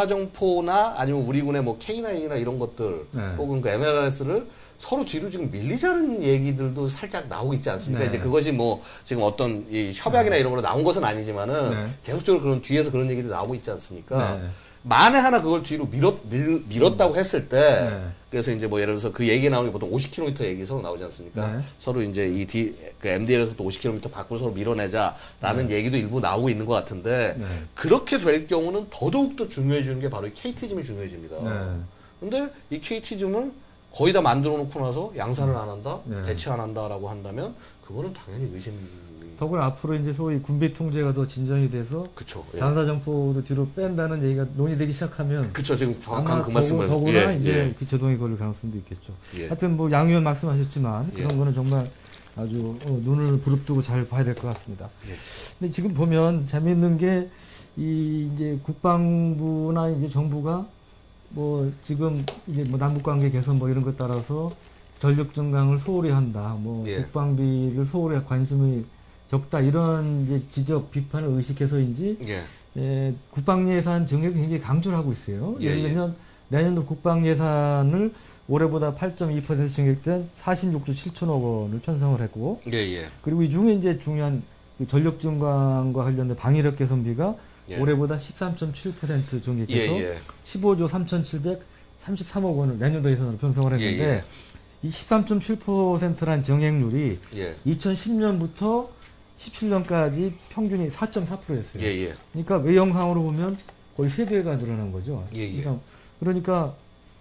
장사정포나 아니면 우리 군의 뭐 케이 나인이나 이런 것들 네. 혹은 그 엠엘알에스를 서로 뒤로 지금 밀리자는 얘기들도 살짝 나오고 있지 않습니까? 네. 이제 그것이 뭐 지금 어떤 이 협약이나 네. 이런 걸로 나온 것은 아니지만은 네. 계속적으로 그런 뒤에서 그런 얘기들이 나오고 있지 않습니까? 네. 만에 하나 그걸 뒤로 밀었, 밀, 밀었다고 했을 때, 네. 그래서 이제 뭐 예를 들어서 그 얘기 나오는 게 보통 오십 킬로미터 얘기 서로 나오지 않습니까? 네. 서로 이제 이 D, 그 엠디엘에서 또 오십 킬로미터 밖으로 서로 밀어내자라는 네. 얘기도 일부 나오고 있는 것 같은데, 네. 그렇게 될 경우는 더더욱더 중요해지는 게 바로 이 케이티즘이 중요해집니다. 네. 근데 이 케이티즘을 거의 다 만들어 놓고 나서 양산을 안 한다, 네. 배치 안 한다라고 한다면, 그거는 당연히 의심이. 더구나 앞으로 이제 소위 군비 통제가 더 진전이 돼서 그쵸, 예. 장사정포도 뒤로 뺀다는 얘기가 논의되기 시작하면 그쵸, 지금 정확한 그 말씀을 더구나 예, 이제 예. 그 제동이 걸릴 가능성도 있겠죠. 예. 하여튼 뭐 양 의원 말씀하셨지만 그런 예. 거는 정말 아주 어, 눈을 부릅뜨고 잘 봐야 될 것 같습니다. 예. 근데 지금 보면 재미있는 게 이 이제 국방부나 이제 정부가 뭐 지금 이제 뭐 남북관계 개선 뭐 이런 것 따라서 전력 증강을 소홀히 한다. 뭐 예. 국방비를 소홀히 관심이 적다 이런 이제 지적 비판을 의식해서인지 예. 에, 국방 예산 증액을 굉장히 강조를 하고 있어요. 예, 예를 들면 내년도 국방 예산을 올해보다 팔 점 이 퍼센트 증액된 사십육조 칠천억 원을 편성을 했고, 예, 예. 그리고 이 중에 이제 중요한 전력 증강과 관련된 방위력 개선비가 예. 올해보다 십삼 점 칠 퍼센트 증액해서 예, 예. 십오조 삼천칠백삼십삼억 원을 내년도 예산으로 편성을 했는데 예, 예. 이 십삼 점 칠 퍼센트란 증액률이 예. 이천십 년부터 십칠 년까지 평균이 사 점 사 퍼센트였어요. 예, 예. 그러니까 외형상으로 보면 거의 세 배가 늘어난 거죠. 예, 예. 그러니까, 그러니까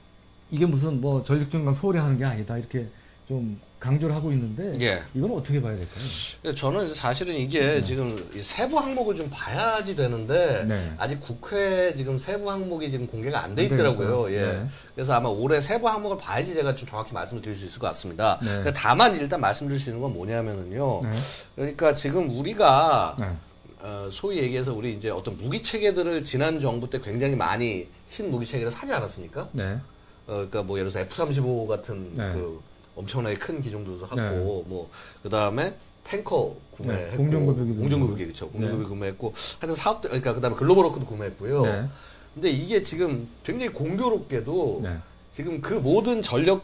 이게 무슨 뭐 전력 증강 소홀히 하는 게 아니다 이렇게 좀 강조를 하고 있는데 예. 이건 어떻게 봐야 될까요? 저는 사실은 이게 네. 지금 세부 항목을 좀 봐야지 되는데 네. 아직 국회 지금 세부 항목이 지금 공개가 안 돼 있더라고요. 예. 네. 그래서 아마 올해 세부 항목을 봐야지 제가 좀 정확히 말씀을 드릴 수 있을 것 같습니다. 네. 다만 일단 말씀드릴 수 있는 건 뭐냐면은요. 네. 그러니까 지금 우리가 네. 어, 소위 얘기해서 우리 이제 어떤 무기 체계들을 지난 정부 때 굉장히 많이 신 무기 체계를 사지 않았습니까? 네. 어, 그러니까 뭐 예를 들어서 에프 삼십오 같은 네. 그 엄청나게 큰 기종들도 샀고, 네. 뭐, 그 다음에 탱커 구매했고, 네. 공중급유기, 공중급유기, 그쵸. 공중급유기 네. 구매했고, 하여튼 사업들, 그러니까 그 다음에 글로벌워크도 구매했고요. 네. 근데 이게 지금 굉장히 공교롭게도 네. 지금 그 모든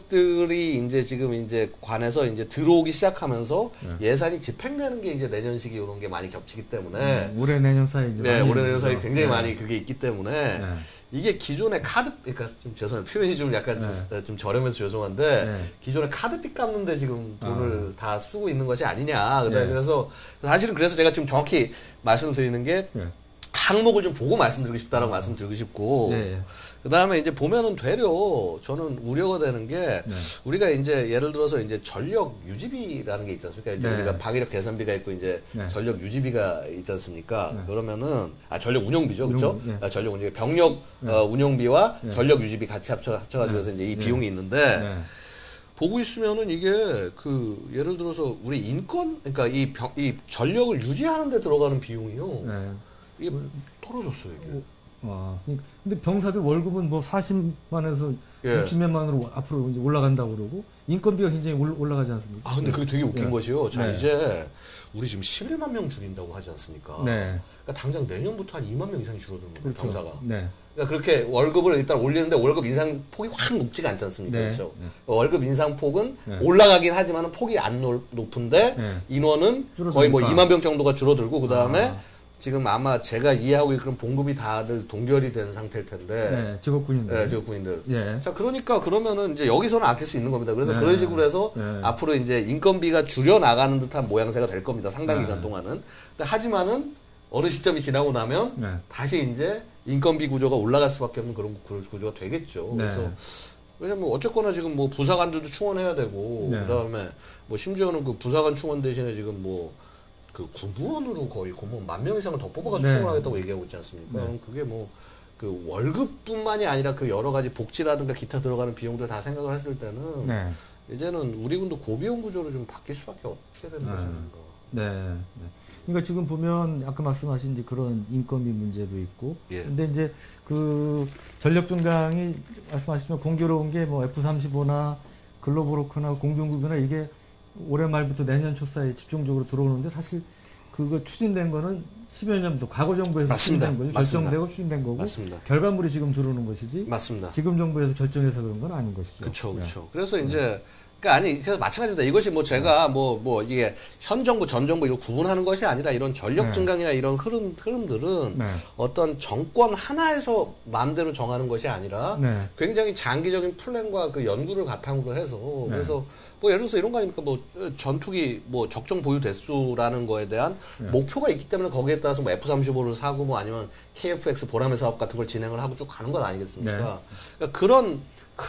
전력들이 이제 지금 이제 관해서 이제 들어오기 시작하면서 네. 예산이 집행되는 게 이제 내년식이 이런 게 많이 겹치기 때문에. 음, 올해 내년 사이 이제. 네, 올해 내년 사이 굉장히 네. 많이 그게 있기 때문에. 네. 이게 기존의 카드, 그러니까 좀 죄송해요. 표현이 좀 약간 네. 좀, 좀 저렴해서 죄송한데, 네. 기존의 카드빚 갚는데 지금 돈을 아. 다 쓰고 있는 것이 아니냐. 네. 그래서, 사실은 그래서 제가 지금 정확히 말씀드리는 게, 네. 항목을 좀 보고 말씀드리고 싶다라고 아. 말씀드리고 싶고, 네. 그 다음에 이제 보면은 되려 저는 우려가 되는 게, 네. 우리가 이제 예를 들어서 이제 전력 유지비라는 게 있지 않습니까? 이제 네. 우리가 방위력 개선비가 있고 이제 네. 전력 유지비가 있지 않습니까? 네. 그러면은, 아, 전력 운영비죠. 그렇죠? 네. 아, 전력 운영비, 병력 네. 어, 운영비와 네. 전력 유지비 같이 합쳐, 합쳐가지고 해서 네. 이제 이 네. 비용이 있는데, 네. 보고 있으면은 이게 그 예를 들어서 우리 인건, 그러니까 이, 병, 이 전력을 유지하는 데 들어가는 비용이요. 네. 이게 떨어졌어요, 이게. 와. 근데 병사들 월급은 뭐 사십만에서 예. 육십몇만으로 앞으로 이제 올라간다고 그러고, 인건비가 굉장히 올라가지 않습니까? 아, 근데 그게 되게 웃긴 네. 것이요. 자, 네. 이제, 우리 지금 십일만 명 줄인다고 하지 않습니까? 네. 그러니까 당장 내년부터 한 이만 명 이상이 줄어드는 거예요, 그렇죠. 병사가. 네. 그러니까 그렇게 월급을 일단 올리는데 월급 인상 폭이 확 높지가 않지 않습니까? 네. 그렇죠. 네. 월급 인상 폭은 네. 올라가긴 하지만 폭이 안 높은데, 네. 인원은 줄어드니까. 거의 뭐 이만 명 정도가 줄어들고, 그 다음에, 아. 지금 아마 제가 이해하고 있는 봉급이 다들 동결이 된 상태일 텐데. 네, 직업군인들. 네, 직업군인들. 예. 자, 그러니까 그러면은 이제 여기서는 아낄 수 있는 겁니다. 그래서 네. 그런 식으로 해서 네. 앞으로 이제 인건비가 줄여나가는 듯한 모양새가 될 겁니다. 상당 네. 기간 동안은. 근데 하지만은 어느 시점이 지나고 나면 네. 다시 이제 인건비 구조가 올라갈 수밖에 없는 그런 구조가 되겠죠. 네. 그래서 왜냐면 어쨌거나 지금 뭐 부사관들도 충원해야 되고, 네. 그 다음에 뭐 심지어는 그 부사관 충원 대신에 지금 뭐 그 군부원으로 거의 군무원 만 명 이상을 더 뽑아가지고 네. 충원하겠다고 얘기하고 있지 않습니까? 네. 그럼 그게 뭐 그 월급뿐만이 아니라 그 여러 가지 복지라든가 기타 들어가는 비용들 다 생각을 했을 때는 네. 이제는 우리 군도 고비용 구조로 좀 바뀔 수밖에 없게 되는 네. 것인가. 네. 네. 그러니까 지금 보면 아까 말씀하신 이제 그런 인건비 문제도 있고, 예. 근데 이제 그 전력 증강이 말씀하시면 공교로운 게 뭐 에프 삼십오나 글로벌워크나 공중급유나 이게 올해 말부터 내년 초 사이에 집중적으로 들어오는데 사실 그거 추진된 거는 십여 년부터 과거 정부에서 맞습니다. 추진된 거죠. 결정되고 추진된 거고 맞습니다. 결과물이 지금 들어오는 것이지. 맞습니다. 지금 정부에서 결정해서 그런 건 아닌 것이죠. 그렇죠, 그렇죠. 네. 그래서 이제 그러니까 아니 그래서 마찬가지입니다. 이것이 뭐 제가 뭐뭐 뭐 이게 현 정부 전 정부 이걸 구분하는 것이 아니라 이런 전력 증강이나 이런 흐름 흐름들은 네. 어떤 정권 하나에서 마음대로 정하는 것이 아니라 네. 굉장히 장기적인 플랜과 그 연구를 바탕으로 해서 네. 그래서 뭐 예를 들어서 이런 거 아닙니까? 뭐 전투기 뭐 적정 보유 대수라는 거에 대한 네. 목표가 있기 때문에 거기에 따라서 뭐 에프 삼십오를 사고 뭐 아니면 케이에프엑스 보라매 사업 같은 걸 진행을 하고 쭉 가는 건 아니겠습니까? 네. 그러니까 그런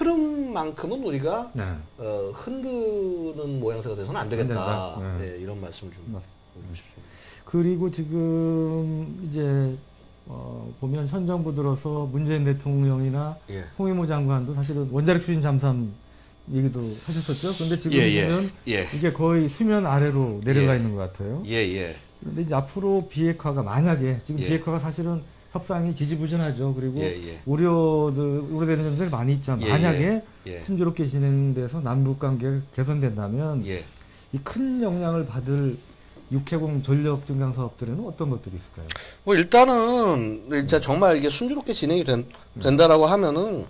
흐름만큼은 우리가 네. 어, 흔드는 모양새가 돼서는 안 되겠다. 안 네. 네, 이런 말씀을 좀 드리고 싶습니다. 그리고 지금 이제 어, 보면 현 정부 들어서 문재인 대통령이나 예. 홍의모 장관도 사실은 원자력 추진 잠수함 얘기도 하셨었죠. 근데 지금 예, 보면 예, 예. 이게 거의 수면 아래로 내려가 예. 있는 것 같아요. 예, 예. 그런데 이제 앞으로 비핵화가 만약에 지금 예. 비핵화가 사실은 협상이 지지부진하죠. 그리고 예, 예. 우려들 우려되는 점들이 많이 있잖아요. 예, 만약에 예. 순조롭게 진행돼서 남북 관계가 개선된다면 예. 이 큰 영향을 받을 육해공 전력 증강 사업들에는 어떤 것들이 있을까요? 뭐 일단은 진짜 정말 이게 순조롭게 진행이 된, 된다라고 하면은.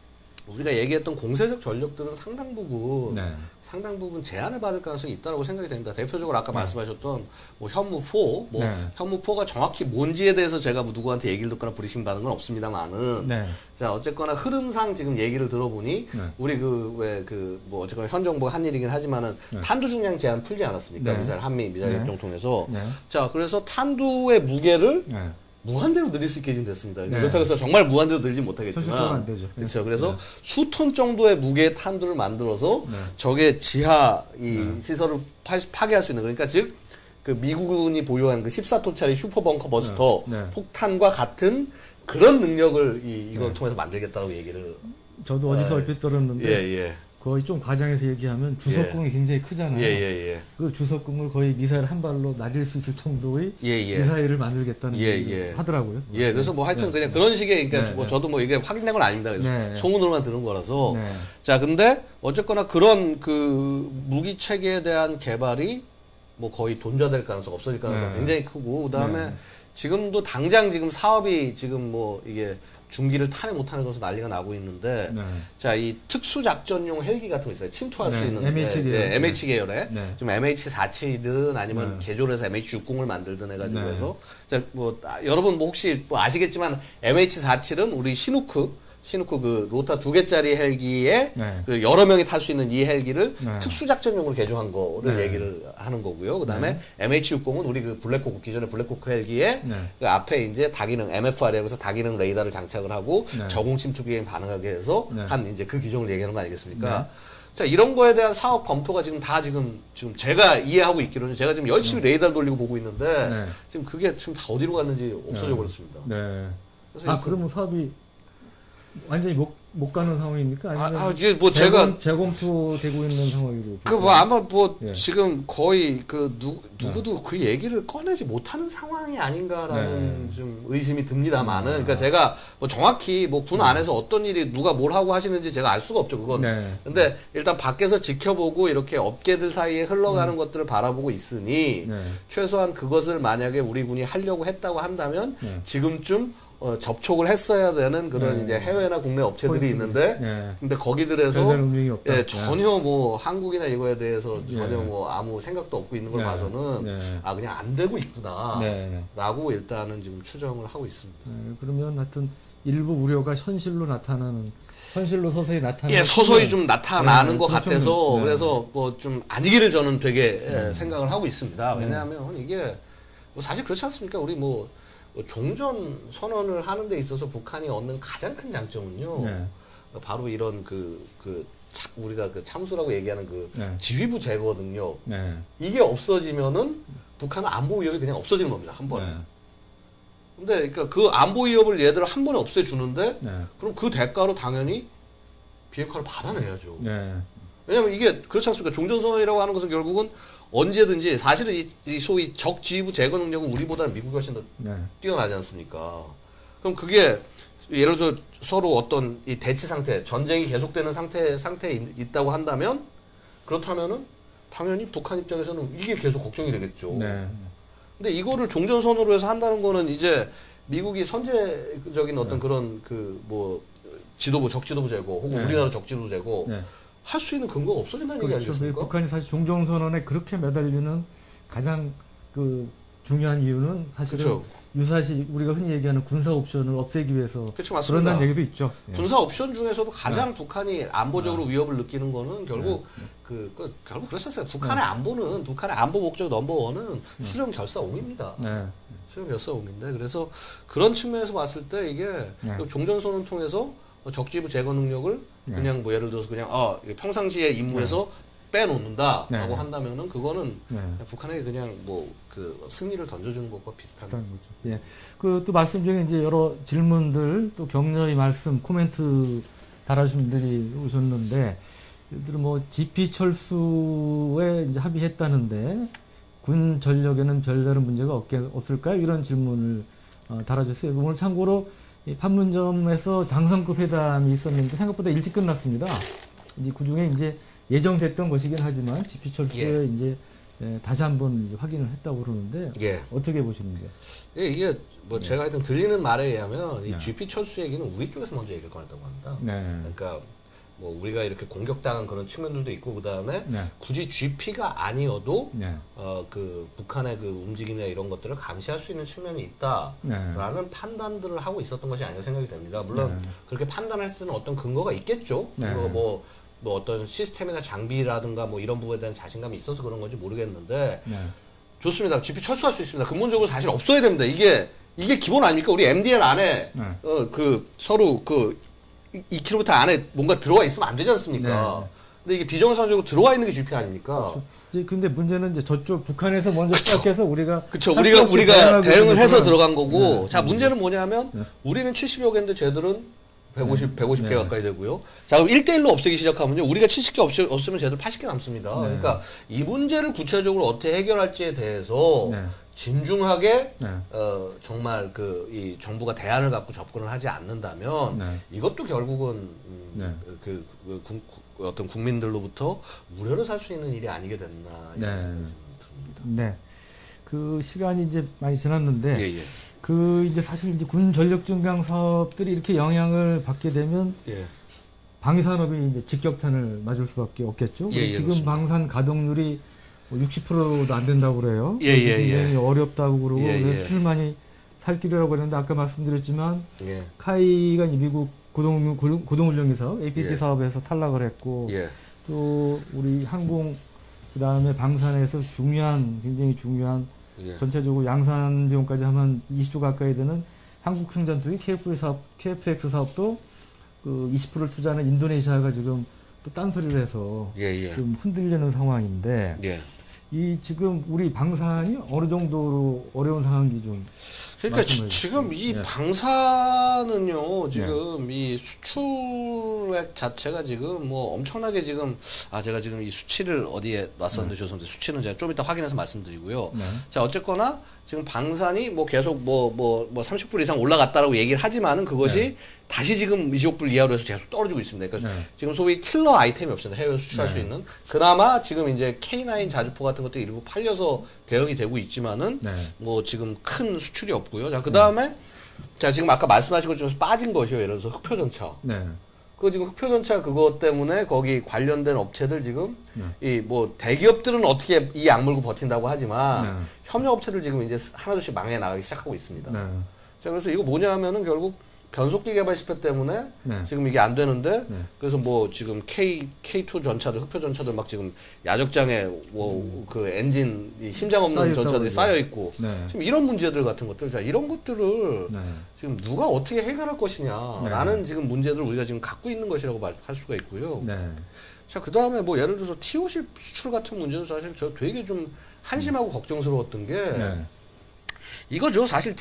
우리가 얘기했던 공세적 전력들은 상당 부분 네. 상당 부분 제한을 받을 가능성이 있다고 생각이 됩니다. 대표적으로 아까 네. 말씀하셨던 뭐 현무 사, 뭐 네. 현무 사가 정확히 뭔지에 대해서 제가 뭐 누구한테 얘기를 듣거나 브리핑 받은 건 없습니다만은 네. 자 어쨌거나 흐름상 지금 얘기를 들어보니 네. 우리 그 왜 그 뭐 어쨌거나 현 정부가 한 일이긴 하지만은 네. 탄두 중량 제한 풀지 않았습니까? 네. 미사일 한미 미사일 협정 네. 통해서 네. 자 그래서 탄두의 무게를 네. 무한대로 늘릴 수 있게 지금 됐습니다. 네. 그렇다고 해서 정말 무한대로 늘지 못하겠지만. 안 되죠. 그렇죠. 그래서 네. 수톤 정도의 무게의 탄두를 만들어서 네. 적의 지하 이 네. 시설을 파, 파괴할 수 있는 그러니까 즉 그 미국군이 보유한 그 십사 톤짜리 슈퍼벙커 버스터 네. 네. 폭탄과 같은 그런 능력을 이, 이걸 네. 통해서 만들겠다고 얘기를. 저도 어디서 얼핏 들었는데. 예, 예. 거의 좀 과장해서 얘기하면 주석궁이 예. 굉장히 크잖아요. 예, 예, 예. 그 주석궁을 거의 미사일 한 발로 날릴 수 있을 정도의 예, 예. 미사일을 만들겠다는 예, 예. 하더라고요. 예, 그래서 뭐 하여튼 네. 그냥 그런 식의 그러니까 네, 뭐 저도 뭐 이게 확인된 건 아닙니다. 그래서 네. 소문으로만 들은 거라서. 네. 자, 근데 어쨌거나 그런 그 무기 체계에 대한 개발이 뭐 거의 돈좌될 가능성, 없어질 가능성 네. 굉장히 크고 그다음에 네. 지금도 당장 지금 사업이 지금 뭐 이게 중기를 타네 못하는 것으로 난리가 나고 있는데 네. 자, 이 특수작전용 헬기 같은 거 있어요. 침투할 네. 수 있는 엠에이치 계열. 네, 엠에이치 계열에 네. 좀 엠에이치 사십칠이든 아니면 네. 개조를 해서 엠에이치 육십을 만들든 해가지고 네. 해서 자, 뭐 아, 여러분 뭐 혹시 뭐 아시겠지만 엠에이치 사십칠은 우리 시누크 시누크 그 로타 두 개짜리 헬기에 네. 그 여러 명이 탈 수 있는 이 헬기를 네. 특수작전용으로 개조한 거를 네. 얘기를 하는 거고요. 그 다음에 네. 엠에이치 육십은 우리 그 블랙호크 기존의 블랙호크 헬기에 네. 그 앞에 이제 다기능 엠에프알이라고 해서 다기능 레이더를 장착을 하고 네. 저공 침투 비행 반응하게 해서 네. 한 이제 그 기종을 얘기하는 거 아니겠습니까? 네. 자, 이런 거에 대한 사업 검토가 지금 다 지금 지금 제가 이해하고 있기로는 제가 지금 열심히 네. 레이더를 돌리고 보고 있는데 네. 지금 그게 지금 다 어디로 갔는지 없어져 네. 버렸습니다. 네. 그래서 아, 그러면 사업이 완전히 못, 못 가는 상황입니까? 아니면 아, 아 이게 뭐 재검, 제가 재검토되고 있는 상황이고. 그 뭐 아마 뭐 예. 지금 거의 그 누, 누구도 네. 그 얘기를 꺼내지 못하는 상황이 아닌가라는 네. 좀 의심이 듭니다만은. 그러니까 제가 뭐 정확히 뭐 군 안에서 어떤 일이 누가 뭘 하고 하시는지 제가 알 수가 없죠. 그건. 네. 근데 일단 밖에서 지켜보고 이렇게 업계들 사이에 흘러가는 음. 것들을 바라보고 있으니 네. 최소한 그것을 만약에 우리 군이 하려고 했다고 한다면 네. 지금쯤 어, 접촉을 했어야 되는 그런 네. 이제 해외나 국내 업체들이 포인트. 있는데, 네. 근데 거기들에서 예, 전혀 뭐 한국이나 이거에 대해서 전혀 네. 뭐 아무 생각도 없고 있는 걸 네. 봐서는 네. 아 그냥 안 되고 있구나라고 네. 일단은 지금 추정을 하고 있습니다. 네. 그러면 하여튼 일부 우려가 현실로 나타나는. 현실로 서서히 나타나는. 예, 서서히 좀 나타나는 네, 것 같아서 네. 그래서 뭐 좀 아니기를 저는 되게 네. 예, 생각을 하고 있습니다. 왜냐하면 이게 뭐 사실 그렇지 않습니까? 우리 뭐 종전 선언을 하는 데 있어서 북한이 얻는 가장 큰 장점은요. 네. 바로 이런 그, 그, 차, 우리가 그 참수라고 얘기하는 그 네. 지휘부 제거 능력. 네. 이게 없어지면은 북한은 안보 위협이 그냥 없어지는 겁니다. 한 번에. 네. 근데 그러니까 그 안보 위협을 얘들 한 번에 없애주는데 네. 그럼 그 대가로 당연히 비핵화를 받아내야죠. 네. 왜냐면 이게 그렇지 않습니까? 종전선언이라고 하는 것은 결국은 언제든지 사실은 이, 이 소위 적 지휘부 제거 능력은 우리보다는 미국이 훨씬 더 네. 뛰어나지 않습니까? 그럼 그게 예를 들어서 서로 어떤 이 대치 상태, 전쟁이 계속되는 상태, 상태에 있, 있다고 한다면 그렇다면은 당연히 북한 입장에서는 이게 계속 걱정이 되겠죠. 네. 근데 이거를 종전선언으로 해서 한다는 거는 이제 미국이 선제적인 어떤 네. 그런 그 뭐 지도부, 적지도부 제고 혹은 네. 우리나라 적지도부 제고 네. 할 수 있는 근거가 없어진다는 그렇죠. 얘기 아니겠습니까? 북한이 사실 종전선언에 그렇게 매달리는 가장 그 중요한 이유는 사실은 그렇죠. 유사시 우리가 흔히 얘기하는 군사 옵션을 없애기 위해서 그렇죠, 맞습니다. 그런다는 얘기도 있죠. 예. 군사 옵션 중에서도 가장 네. 북한이 안보적으로 위협을 느끼는 거는 결국 네. 그, 그 결국 그랬었어요. 북한의 안보는 북한의 안보 목적 넘버원은 네. 수령 결사옹입니다. 네. 수령 결사옹인데 그래서 그런 측면에서 봤을 때 이게 네. 종전선언 통해서 적지부 제거 능력을 네. 그냥 뭐 예를 들어서 그냥 아 평상시의 임무에서 빼놓는다라고 네. 한다면은 그거는 네. 북한에게 그냥 뭐 그 승리를 던져주는 것과 비슷한. 비슷한 거죠. 예. 그 또 말씀 중에 이제 여러 질문들 또 격려의 말씀 코멘트 달아주신 분들이 오셨는데 예를 들어 뭐 지피 철수에 이제 합의했다는데 군 전력에는 별다른 문제가 없게, 없을까요? 이런 질문을 어, 달아주세요. 오늘 참고로 이 판문점에서 장성급 회담이 있었는데 생각보다 일찍 끝났습니다. 이제 그 중에 이제 예정됐던 것이긴 하지만 지피 철수에 예. 이제 예, 다시 한번 이제 확인을 했다고 그러는데 예. 어떻게 보시는지? 예, 이게 뭐 네. 제가 하여튼 들리는 말에 의하면 이 네. 지피 철수 얘기는 우리 쪽에서 먼저 얘기를 꺼냈다고 합니다. 네. 그러니까 뭐 우리가 이렇게 공격당한 그런 측면들도 있고 그 다음에 네. 굳이 지피가 아니어도 네. 어 그 북한의 그 움직임이나 이런 것들을 감시할 수 있는 측면이 있다라는 네. 판단들을 하고 있었던 것이 아닌가 생각이 됩니다. 물론 네. 그렇게 판단을 했을 때는 어떤 근거가 있겠죠. 네. 그리고 뭐, 뭐 어떤 시스템이나 장비라든가 뭐 이런 부분에 대한 자신감이 있어서 그런 건지 모르겠는데 네. 좋습니다. 지피 철수할 수 있습니다. 근본적으로 사실 없어야 됩니다. 이게 이게 기본 아닙니까? 우리 엠디엘 안에 네. 어 그 서로 그 이 킬로미터 안에 뭔가 들어와 있으면 안 되지 않습니까? 네. 근데 이게 비정상적으로 들어와 있는 게 지피 아닙니까? 이제 근데 문제는 이제 저쪽 북한에서 먼저 그쵸. 시작해서 우리가 그쵸. 우리가 우리가 대응을 해서 들어간 거고. 네. 자, 문제는 뭐냐면 네. 우리는 칠십여 개인데 쟤들은 백오십, 백오십 개 네. 가까이 되고요. 자, 그럼 일 대일로 없애기 시작하면요. 우리가 칠십 개 없, 없으면 쟤들 팔십 개 남습니다. 네. 그러니까 이 문제를 구체적으로 어떻게 해결할지에 대해서 네. 진중하게 네. 어, 정말 그 이 정부가 대안을 갖고 접근을 하지 않는다면 네. 이것도 결국은 음, 네. 그, 그 군, 그 어떤 국민들로부터 우려를 살 수 있는 일이 아니게 됐나 이런 네. 생각이 듭니다. 네. 그 시간이 이제 많이 지났는데 예, 예. 그 이제 사실 이제 군 전력 증강 사업들이 이렇게 영향을 받게 되면 예. 방위 산업이 이제 직격탄을 맞을 수밖에 없겠죠. 예, 예, 지금 그렇습니다. 방산 가동률이 육십 퍼센트도 안 된다고 그래요. 예, 예, 굉장히 예. 어렵다고 그러고 예, 예. 그래서 슬만이 살 길이라고 그랬는데 아까 말씀드렸지만 예. 카이가 이제 미국 고동 고동훈련기 사업 에이피지 예. 사업에서 탈락을 했고 예. 또 우리 항공 그 다음에 방산에서 중요한 굉장히 중요한 예. 전체적으로 양산 비용까지 하면 이십 조 가까이 되는 한국형 전투기 케이에프 사업, 케이에프엑스 사업도 그 이십 퍼센트를 투자하는 인도네시아가 지금 또 딴소리를 해서 예, 예. 좀 흔들리는 상황인데 예. 이 지금 우리 방산이 어느 정도로 어려운 상황인지 좀 그러니까 지, 말씀을 지금 이 예. 방사는요, 지금 이 수출액 자체가 지금 뭐 엄청나게 지금, 아, 제가 지금 이 수치를 어디에 놨었는데 죄송한데 수치는 제가 좀 이따 확인해서 말씀드리고요. 네. 자, 어쨌거나 지금 방산이 뭐 계속 뭐, 뭐, 뭐 삼십 불 이상 올라갔다라고 얘기를 하지만은 그것이 네. 다시 지금 이십오 불 이하로 해서 계속 떨어지고 있습니다. 그러니까 네. 지금 소위 킬러 아이템이 없습니다. 해외에 수출할 네. 수 있는. 그나마 지금 이제 케이 나인 자주포 같은 것들이 일부 팔려서 대응이 되고 있지만은 네. 뭐 지금 큰 수출이 없고요. 자, 그 다음에 자, 지금 아까 말씀하신 것 중에서 빠진 것이요. 예를 들어서 흑표전차. 네. 그 지금 흑표전차 그것 때문에 거기 관련된 업체들 지금 네. 이 뭐 대기업들은 어떻게 이 악물고 버틴다고 하지만 네. 협력업체들 지금 이제 하나둘씩 망해 나가기 시작하고 있습니다. 네. 자, 그래서 이거 뭐냐 하면은 결국 변속기 개발 실패 때문에 네. 지금 이게 안 되는데 네. 그래서 뭐 지금 K 케이투 전차들 흑표 전차들 막 지금 야적장에 뭐 그 엔진 이 심장 없는 쌓여 전차들이 있다고 쌓여 있고 네. 지금 이런 문제들 같은 것들 자 이런 것들을 네. 지금 누가 어떻게 해결할 것이냐라는 네. 지금 문제들을 우리가 지금 갖고 있는 것이라고 말- 할 수가 있고요. 네. 자, 그 다음에 뭐 예를 들어서 티 오십 수출 같은 문제는 사실 저 되게 좀 한심하고 걱정스러웠던 게 네. 이거죠. 사실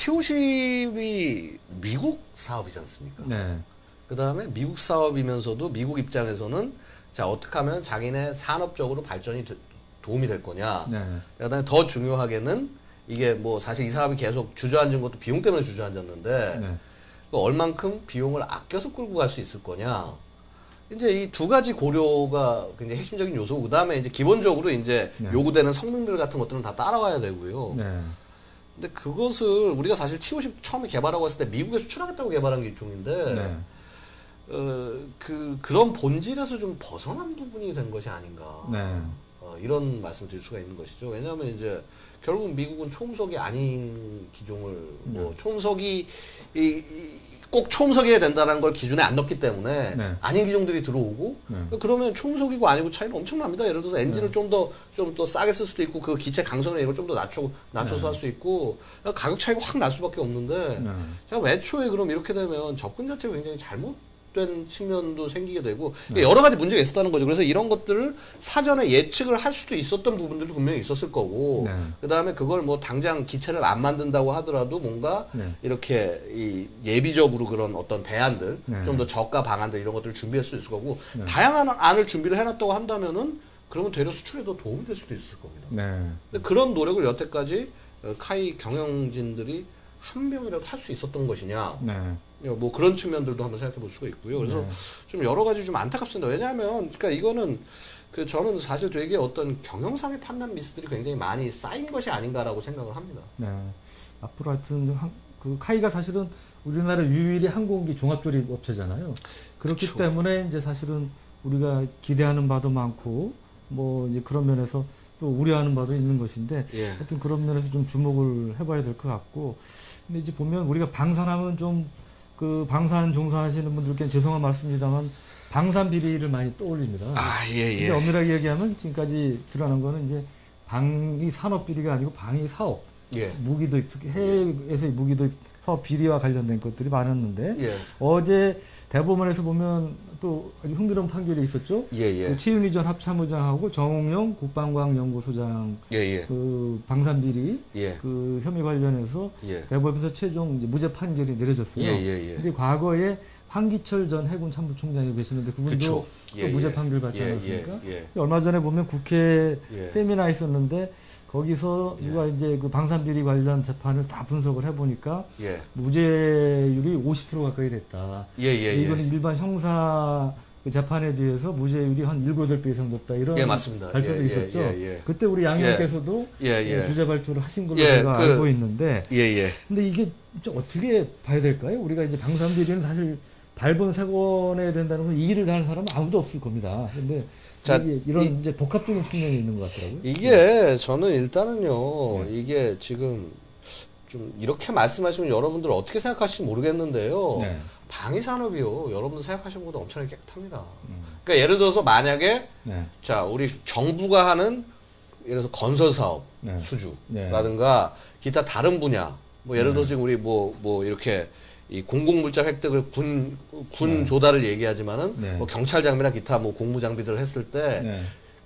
티오십이 미국 사업이지 않습니까? 네. 그 다음에 미국 사업이면서도 미국 입장에서는 자, 어떻게 하면 자기네 산업적으로 발전이 되, 도움이 될 거냐. 네. 그 다음에 더 중요하게는 이게 뭐 사실 이 사업이 계속 주저앉은 것도 비용 때문에 주저앉았는데 네. 얼만큼 비용을 아껴서 끌고 갈 수 있을 거냐. 이제 이 두 가지 고려가 굉장히 핵심적인 요소고, 그 다음에 이제 기본적으로 이제 네. 요구되는 성능들 같은 것들은 다 따라와야 되고요. 네. 근데 그것을 우리가 사실 티오십 처음에 개발하고 했을 때 미국에 수출하겠다고 개발한 게 일종인데, 네. 어, 그, 그런 본질에서 좀 벗어난 부분이 된 것이 아닌가. 네. 어, 이런 말씀을 드릴 수가 있는 것이죠. 왜냐하면 이제 결국 미국은 초음속이 아닌 기종을, 뭐, 초음속이, 이, 이, 꼭 초음속이어야 된다는 걸 기준에 안 넣기 때문에 네. 아닌 기종들이 들어오고, 네. 그러면 초음속이고 아니고 차이는 엄청납니다. 예를 들어서 엔진을 네. 좀 더, 좀 더 싸게 쓸 수도 있고, 그 기체 강성이나 이걸 좀 더 낮춰, 낮춰서 네. 할 수 있고, 가격 차이가 확 날 수밖에 없는데, 네. 제가 애초에 그럼 이렇게 되면 접근 자체가 굉장히 잘못 된 측면도 생기게 되고, 네. 여러 가지 문제가 있었다는 거죠. 그래서 이런 것들을 사전에 예측을 할 수도 있었던 부분들도 분명히 있었을 거고, 네. 그 다음에 그걸 뭐 당장 기체를 안 만든다고 하더라도 뭔가 네. 이렇게 이 예비적으로 그런 어떤 대안들, 네. 좀 더 저가 방안들 이런 것들을 준비할 수 있을 거고, 네. 다양한 안을 준비를 해놨다고 한다면은 그러면 되려 수출에 더 도움이 될 수도 있을 겁니다. 네. 근데 그런 노력을 여태까지 어, 카이 경영진들이 한 명이라도 할 수 있었던 것이냐. 네. 뭐 그런 측면들도 한번 생각해 볼 수가 있고요. 그래서 네. 좀 여러 가지 좀 안타깝습니다. 왜냐하면 그러니까 이거는 그 저는 사실 되게 어떤 경영상의 판단 미스들이 굉장히 많이 쌓인 것이 아닌가라고 생각을 합니다. 네. 앞으로 하여튼 한, 그 카이가 사실은 우리나라 유일의 항공기 종합조립 업체잖아요. 그렇기 그쵸. 때문에 이제 사실은 우리가 기대하는 바도 많고 뭐 이제 그런 면에서 또 우려하는 바도 있는 것인데, 예. 하여튼 그런 면에서 좀 주목을 해봐야 될 것 같고, 근데 이제 보면 우리가 방산하면 좀 그 방산 종사하시는 분들께 죄송한 말씀입니다만 방산 비리를 많이 떠올립니다. 아, 예, 예. 이제 엄밀하게 얘기하면 지금까지 드러난 거는 이제 방위 산업 비리가 아니고 방위 사업, 예. 무기도입, 특히 해외에서의 무기도입 사업 비리와 관련된 것들이 많았는데, 예. 어제 대법원에서 보면 또 아주 흥미로운 판결이 있었죠. 예, 예. 그 최윤희 전 합참의장하고 정홍영 국방과학연구소장 예, 예. 그 방산 비리 예. 그 혐의 관련해서 예. 대법원에서 최종 이제 무죄 판결이 내려졌어요. 예, 예, 예. 근데 과거에 황기철 전 해군 참모총장이 계시는데 그분도 그쵸. 예, 또 무죄 예. 판결 받지 예, 않았습니까? 예, 예. 얼마 전에 보면 국회 예. 세미나 있었는데 거기서 예. 누가 이제 그 방산 비리 관련 재판을 다 분석을 해보니까 예. 무죄율이 오십 퍼센트 가까이 됐다. 예, 예, 예. 이거는 일반 형사 그 재판에 비해서 무죄율이 한 일곱, 여덟 배 이상 높다. 이런 예, 맞습니다. 발표도 예, 예, 있었죠. 예, 예. 그때 우리 양님께서도 예, 예. 주제 발표를 하신 걸로 예, 제가 그- 알고 있는데, 예, 예. 근데 이게 좀 어떻게 봐야 될까요? 우리가 이제 방산 비리는 사실 밟은 세권해야 된다는 건 이 일을 다하는 사람은 아무도 없을 겁니다. 근데 자, 이게 이런 이- 이제 복합적인 측면이 있는 것 같더라고요. 이게 저는 일단은요, 네. 이게 지금 좀 이렇게 말씀하시면 여러분들 어떻게 생각하실지 모르겠는데요. 네. 방위산업이요, 여러분들 생각하시는 것보다 엄청나게 깨끗합니다. 음. 그러니까 예를 들어서 만약에 네. 자, 우리 정부가 하는 예를 들어서 건설 사업 네. 수주라든가 기타 다른 분야, 뭐 예를 들어서 지금 우리 뭐 뭐 이렇게 이 공공물자 획득을 군, 군 네. 조달을 얘기하지만은 네. 뭐 경찰 장비나 기타 뭐 공무 장비들을 했을 때 네.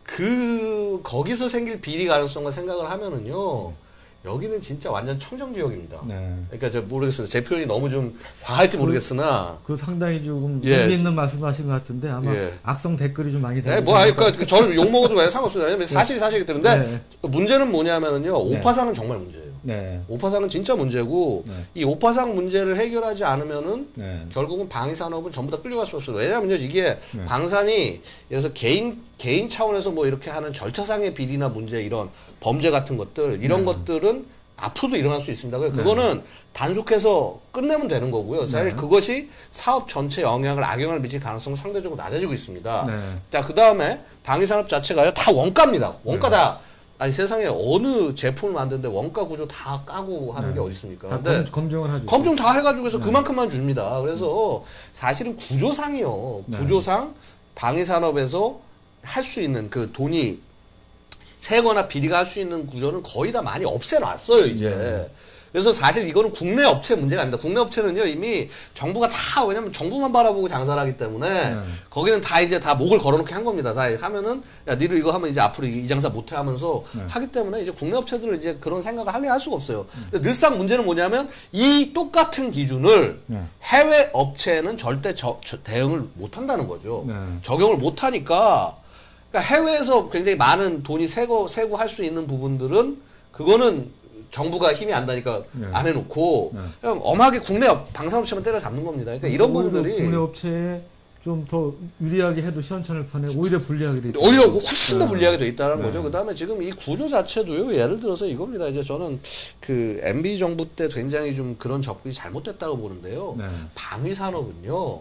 그 거기서 생길 비리 가능성을 생각을 하면은요, 여기는 진짜 완전 청정 지역입니다. 네. 그러니까 제가 모르겠습니다. 제 표현이 너무 좀 과할지 모르겠으나, 그 상당히 조금 예. 의미 있는 말씀하신 것 같은데 아마 예. 악성 댓글이 좀 많이 네, 달리는 뭐, 아니, 그러니까 저는 욕 먹어도 왜 상관없습니다. 왜냐면 사실이 사실이기 때문에. 네. 문제는 뭐냐면은요, 네. 오파상은 정말 문제예요. 네. 오파상은 진짜 문제고, 네. 이 오파상 문제를 해결하지 않으면은 네. 결국은 방위산업은 전부 다 끌려갈 수밖에 없어요. 왜냐면요, 이게 네. 방산이 예를 들어서 개인 개인 차원에서 뭐 이렇게 하는 절차상의 비리나 문제, 이런 범죄 같은 것들, 이런 네. 것들은 앞으로도 일어날 수 있습니다. 그래서 네. 그거는 단속해서 끝내면 되는 거고요. 사실 네. 그것이 사업 전체에 영향을 악영향을 미칠 가능성은 상대적으로 낮아지고 있습니다. 네. 자, 그 다음에 방위산업 자체가요, 다 원가입니다. 원가 네. 다. 아니, 세상에 어느 제품을 만드는데 원가 구조 다 까고 하는 네. 게 어디 있습니까? 다 근데 검, 검증을 하죠. 검증 다 해가지고 해서 네. 그만큼만 줍니다. 그래서 사실은 구조상이요. 네. 구조상 방위산업에서 할 수 있는 그 돈이 세거나 비리가 할 수 있는 구조는 거의 다 많이 없애놨어요, 이제. 네. 그래서 사실 이거는 국내 업체 문제가 아닙니다. 국내 업체는요 이미 정부가 다 왜냐면 정부만 바라보고 장사를 하기 때문에 네. 거기는 다 이제 다 목을 걸어놓게 한 겁니다. 다 하면은 야 니들 이거 하면 이제 앞으로 이 장사 못해 하면서 네. 하기 때문에 이제 국내 업체들은 이제 그런 생각을 할래 할 수가 없어요. 음. 늘상 문제는 뭐냐면 이 똑같은 기준을 네. 해외 업체는 절대 저, 저, 대응을 못 한다는 거죠. 네. 적용을 못 하니까 그러니까 해외에서 굉장히 많은 돈이 세고 세고 할 수 있는 부분들은 그거는 정부가 힘이 안 나니까 네. 안 해놓고 네. 그냥 엄하게 국내 방산업체만 때려잡는 겁니다. 그러니까 이런 부분들이 국내 업체에 좀 더 유리하게 해도 시원찮을 판에 오히려 불리하게 돼 있다. 오히려 훨씬 더 불리하게 돼 있다는 네. 거죠. 그다음에 지금 이 구조 자체도요. 예를 들어서 이겁니다. 이제 저는 그 엠비 정부 때 굉장히 좀 그런 접근이 잘못됐다고 보는데요. 네. 방위 산업은요.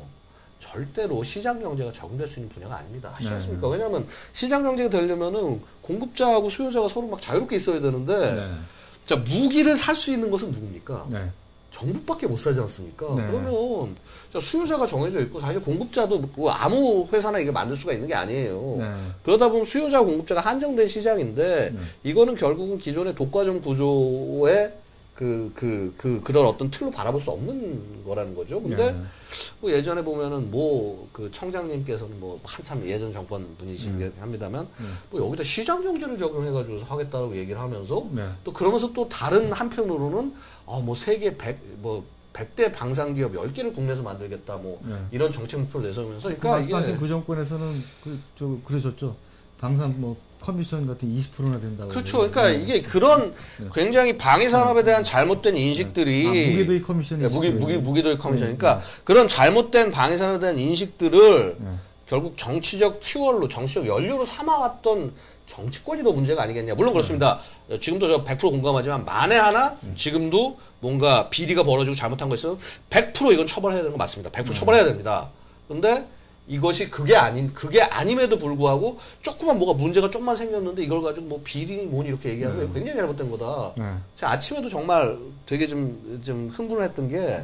절대로 시장 경제가 적용될 수 있는 분야가 아닙니다. 아시겠습니까? 네. 왜냐하면 시장 경제가 되려면은 공급자하고 수요자가 서로 막 자유롭게 있어야 되는데. 네. 자, 무기를 살 수 있는 것은 누굽니까? 네. 정부밖에 못 사지 않습니까? 네. 그러면 자, 수요자가 정해져 있고 사실 공급자도 뭐 아무 회사나 이걸 만들 수가 있는 게 아니에요. 네. 그러다 보면 수요자 공급자가 한정된 시장인데 네. 이거는 결국은 기존의 독과점 구조의 그, 그, 그, 그런 어떤 틀로 바라볼 수 없는 거라는 거죠. 근데, 네. 뭐 예전에 보면은 뭐, 그 청장님께서는 뭐, 한참 예전 정권 분이시긴 네. 합니다만, 네. 뭐 여기다 시장 경제를 적용해가지고 하겠다고 얘기를 하면서, 네. 또 그러면서 또 다른 한편으로는, 어, 뭐 세계 백, 뭐, 백 대 방산기업 열 개를 국내에서 만들겠다, 뭐, 네. 이런 정책 목표를 내세우면서, 그러니까 그 이게. 그 정권에서는 그, 저, 그러셨죠. 방산 뭐, 커미션 같은 이십 퍼센트나 된다고. 그렇죠. 그러니까 네. 이게 그런 네. 굉장히 방위 산업에 대한 잘못된 인식들이 네. 아, 무기도입 커미션이 네, 무기 무기 무기도입 커미션. 네. 그러니까 네. 그런 잘못된 방위 산업에 대한 인식들을 네. 결국 정치적 퓨얼로 정치적 연료로 삼아왔던 정치권이 더 문제가 아니겠냐. 물론 그렇습니다. 네. 지금도 저 백 퍼센트 공감하지만 만에 하나 네. 지금도 뭔가 비리가 벌어지고 잘못한 거 있으면 백 퍼센트 이건 처벌해야 되는 거 맞습니다. 백 퍼센트 네. 처벌해야 됩니다. 근데 이것이 그게 아닌, 그게 아님에도 불구하고 조그만 뭐가 문제가 조금만 생겼는데 이걸 가지고 뭐 비리니 뭐니 이렇게 얘기하는 네. 게 굉장히 잘못된 거다. 네. 제가 아침에도 정말 되게 좀, 좀 흥분했던 게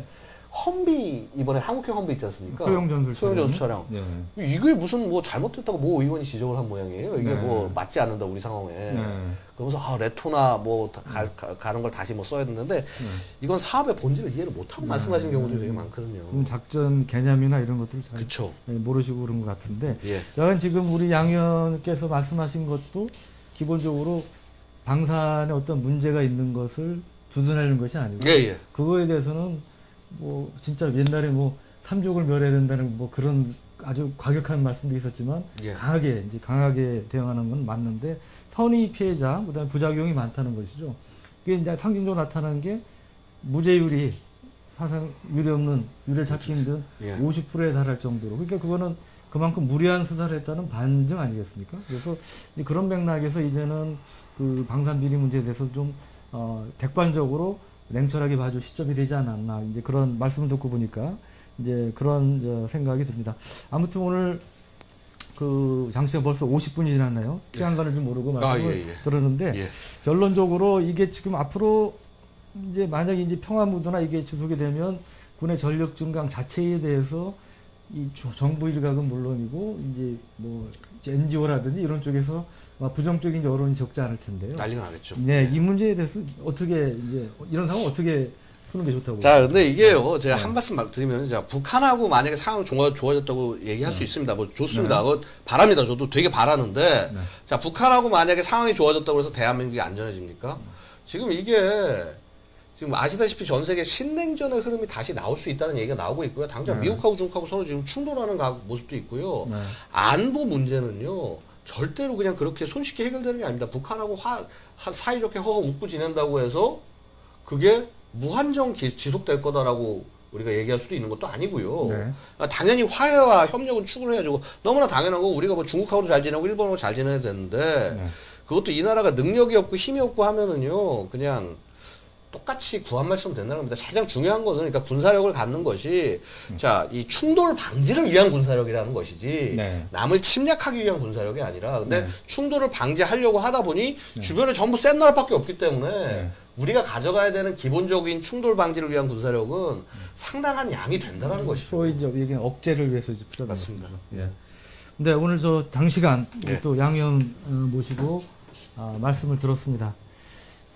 험비, 이번에 한국형 험비 있지 않습니까? 소형전술 소형전술 차량. 네. 이게 무슨 뭐 잘못됐다고 모 의원이 지적을 한 모양이에요. 이게 네. 뭐 맞지 않는다, 우리 상황에. 네. 그러면서 아, 레토나 뭐 가, 가, 가는 걸 다시 뭐 써야 되는데 네. 이건 사업의 본질을 이해를 못하고 네. 말씀하신 경우도 되게 많거든요. 작전 개념이나 이런 것들을 잘 그쵸. 모르시고 그런 것 같은데. 예. 여간 지금 우리 양 의원께서 말씀하신 것도 기본적으로 방산에 어떤 문제가 있는 것을 두둔하는 것이 아니고 예, 예. 그거에 대해서는 뭐 진짜 옛날에 뭐 삼족을 멸해야 된다는 뭐 그런 아주 과격한 말씀도 있었지만 예. 강하게 이제 강하게 대응하는 건 맞는데 선의 피해자 그다음에 부작용이 많다는 것이죠. 그게 이제 상징적으로 나타나는 게 무죄율이 사상 유례 없는 유례 찾기 힘든 예. 오십 퍼센트에 달할 정도로 그러니까 그거는 그만큼 무리한 수사를 했다는 반증 아니겠습니까? 그래서 그런 맥락에서 이제는 그 방산 비리 문제에 대해서 좀 어, 객관적으로 냉철하게 봐줄 시점이 되지 않았나 이제 그런 말씀을 듣고 보니까 이제 그런 어, 생각이 듭니다. 아무튼 오늘 그 장시간 벌써 오십 분이 지났나요? 시간 가는 줄 모르고 말씀을 아, 예, 예. 들었는데 예. 결론적으로 이게 지금 앞으로 이제 만약에 이제 평화무드나 이게 지속이 되면 군의 전력 증강 자체에 대해서 이 정부 일각은 물론이고 이제 뭐 엔지오라든지 이런 쪽에서 부정적인 여론이 적지 않을 텐데요. 난리가 나겠죠. 네, 이 문제에 대해서 어떻게 이제 이런 상황 어떻게 푸는 게 좋다고? 자, 근데 이게요, 제가 네. 한 말씀 드리면, 자, 북한하고 만약에 상황이 좋아, 좋아졌다고 얘기할 네. 수 있습니다. 뭐 좋습니다. 네. 바랍니다. 저도 되게 바라는데, 네. 자, 북한하고 만약에 상황이 좋아졌다고 해서 대한민국이 안전해집니까? 네. 지금 이게 지금 아시다시피 전 세계 신냉전의 흐름이 다시 나올 수 있다는 얘기가 나오고 있고요. 당장 네. 미국하고 중국하고 서로 지금 충돌하는 모습도 있고요. 네. 안보 문제는요. 절대로 그냥 그렇게 손쉽게 해결되는 게 아닙니다. 북한하고 화, 하, 사이좋게 허허 웃고 지낸다고 해서 그게 무한정 기, 지속될 거다라고 우리가 얘기할 수도 있는 것도 아니고요. 네. 아, 당연히 화해와 협력은 추구를 해야죠. 너무나 당연한 거 우리가 뭐 중국하고도 잘 지내고 일본하고 잘 지내야 되는데 네. 그것도 이 나라가 능력이 없고 힘이 없고 하면은요 그냥 똑같이 구한 말씀 된다는 겁니다. 가장 중요한 것은 그러니까 군사력을 갖는 것이 음. 자, 이 충돌 방지를 위한 군사력이라는 것이지 네. 남을 침략하기 위한 군사력이 아니라 근데 네. 충돌을 방지하려고 하다 보니 네. 주변에 전부 센 나라밖에 없기 때문에 네. 우리가 가져가야 되는 기본적인 충돌 방지를 위한 군사력은 음. 상당한 양이 된다는 것이죠. 소위 이제 이게 억제를 위해서 이제 필요한 맞습니다. 예. 근데 오늘 저 장시간 예. 또 양 의원 모시고 아, 말씀을 들었습니다.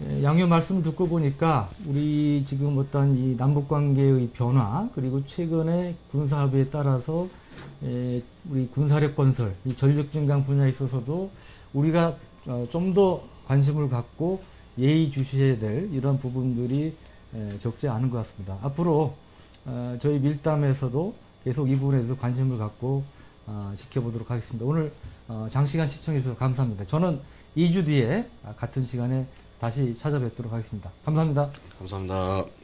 양요 말씀을 듣고 보니까 우리 지금 어떤 이 남북 관계의 변화 그리고 최근의 군사 합의에 따라서 우리 군사력 건설, 이 전력 증강 분야에 있어서도 우리가 좀 더 관심을 갖고 예의주시해야 될 이런 부분들이 적지 않은 것 같습니다. 앞으로 저희 밀담에서도 계속 이 부분에 대해서 관심을 갖고 지켜보도록 하겠습니다. 오늘 장시간 시청해 주셔서 감사합니다. 저는 이 주 뒤에 같은 시간에 다시 찾아뵙도록 하겠습니다. 감사합니다. 감사합니다.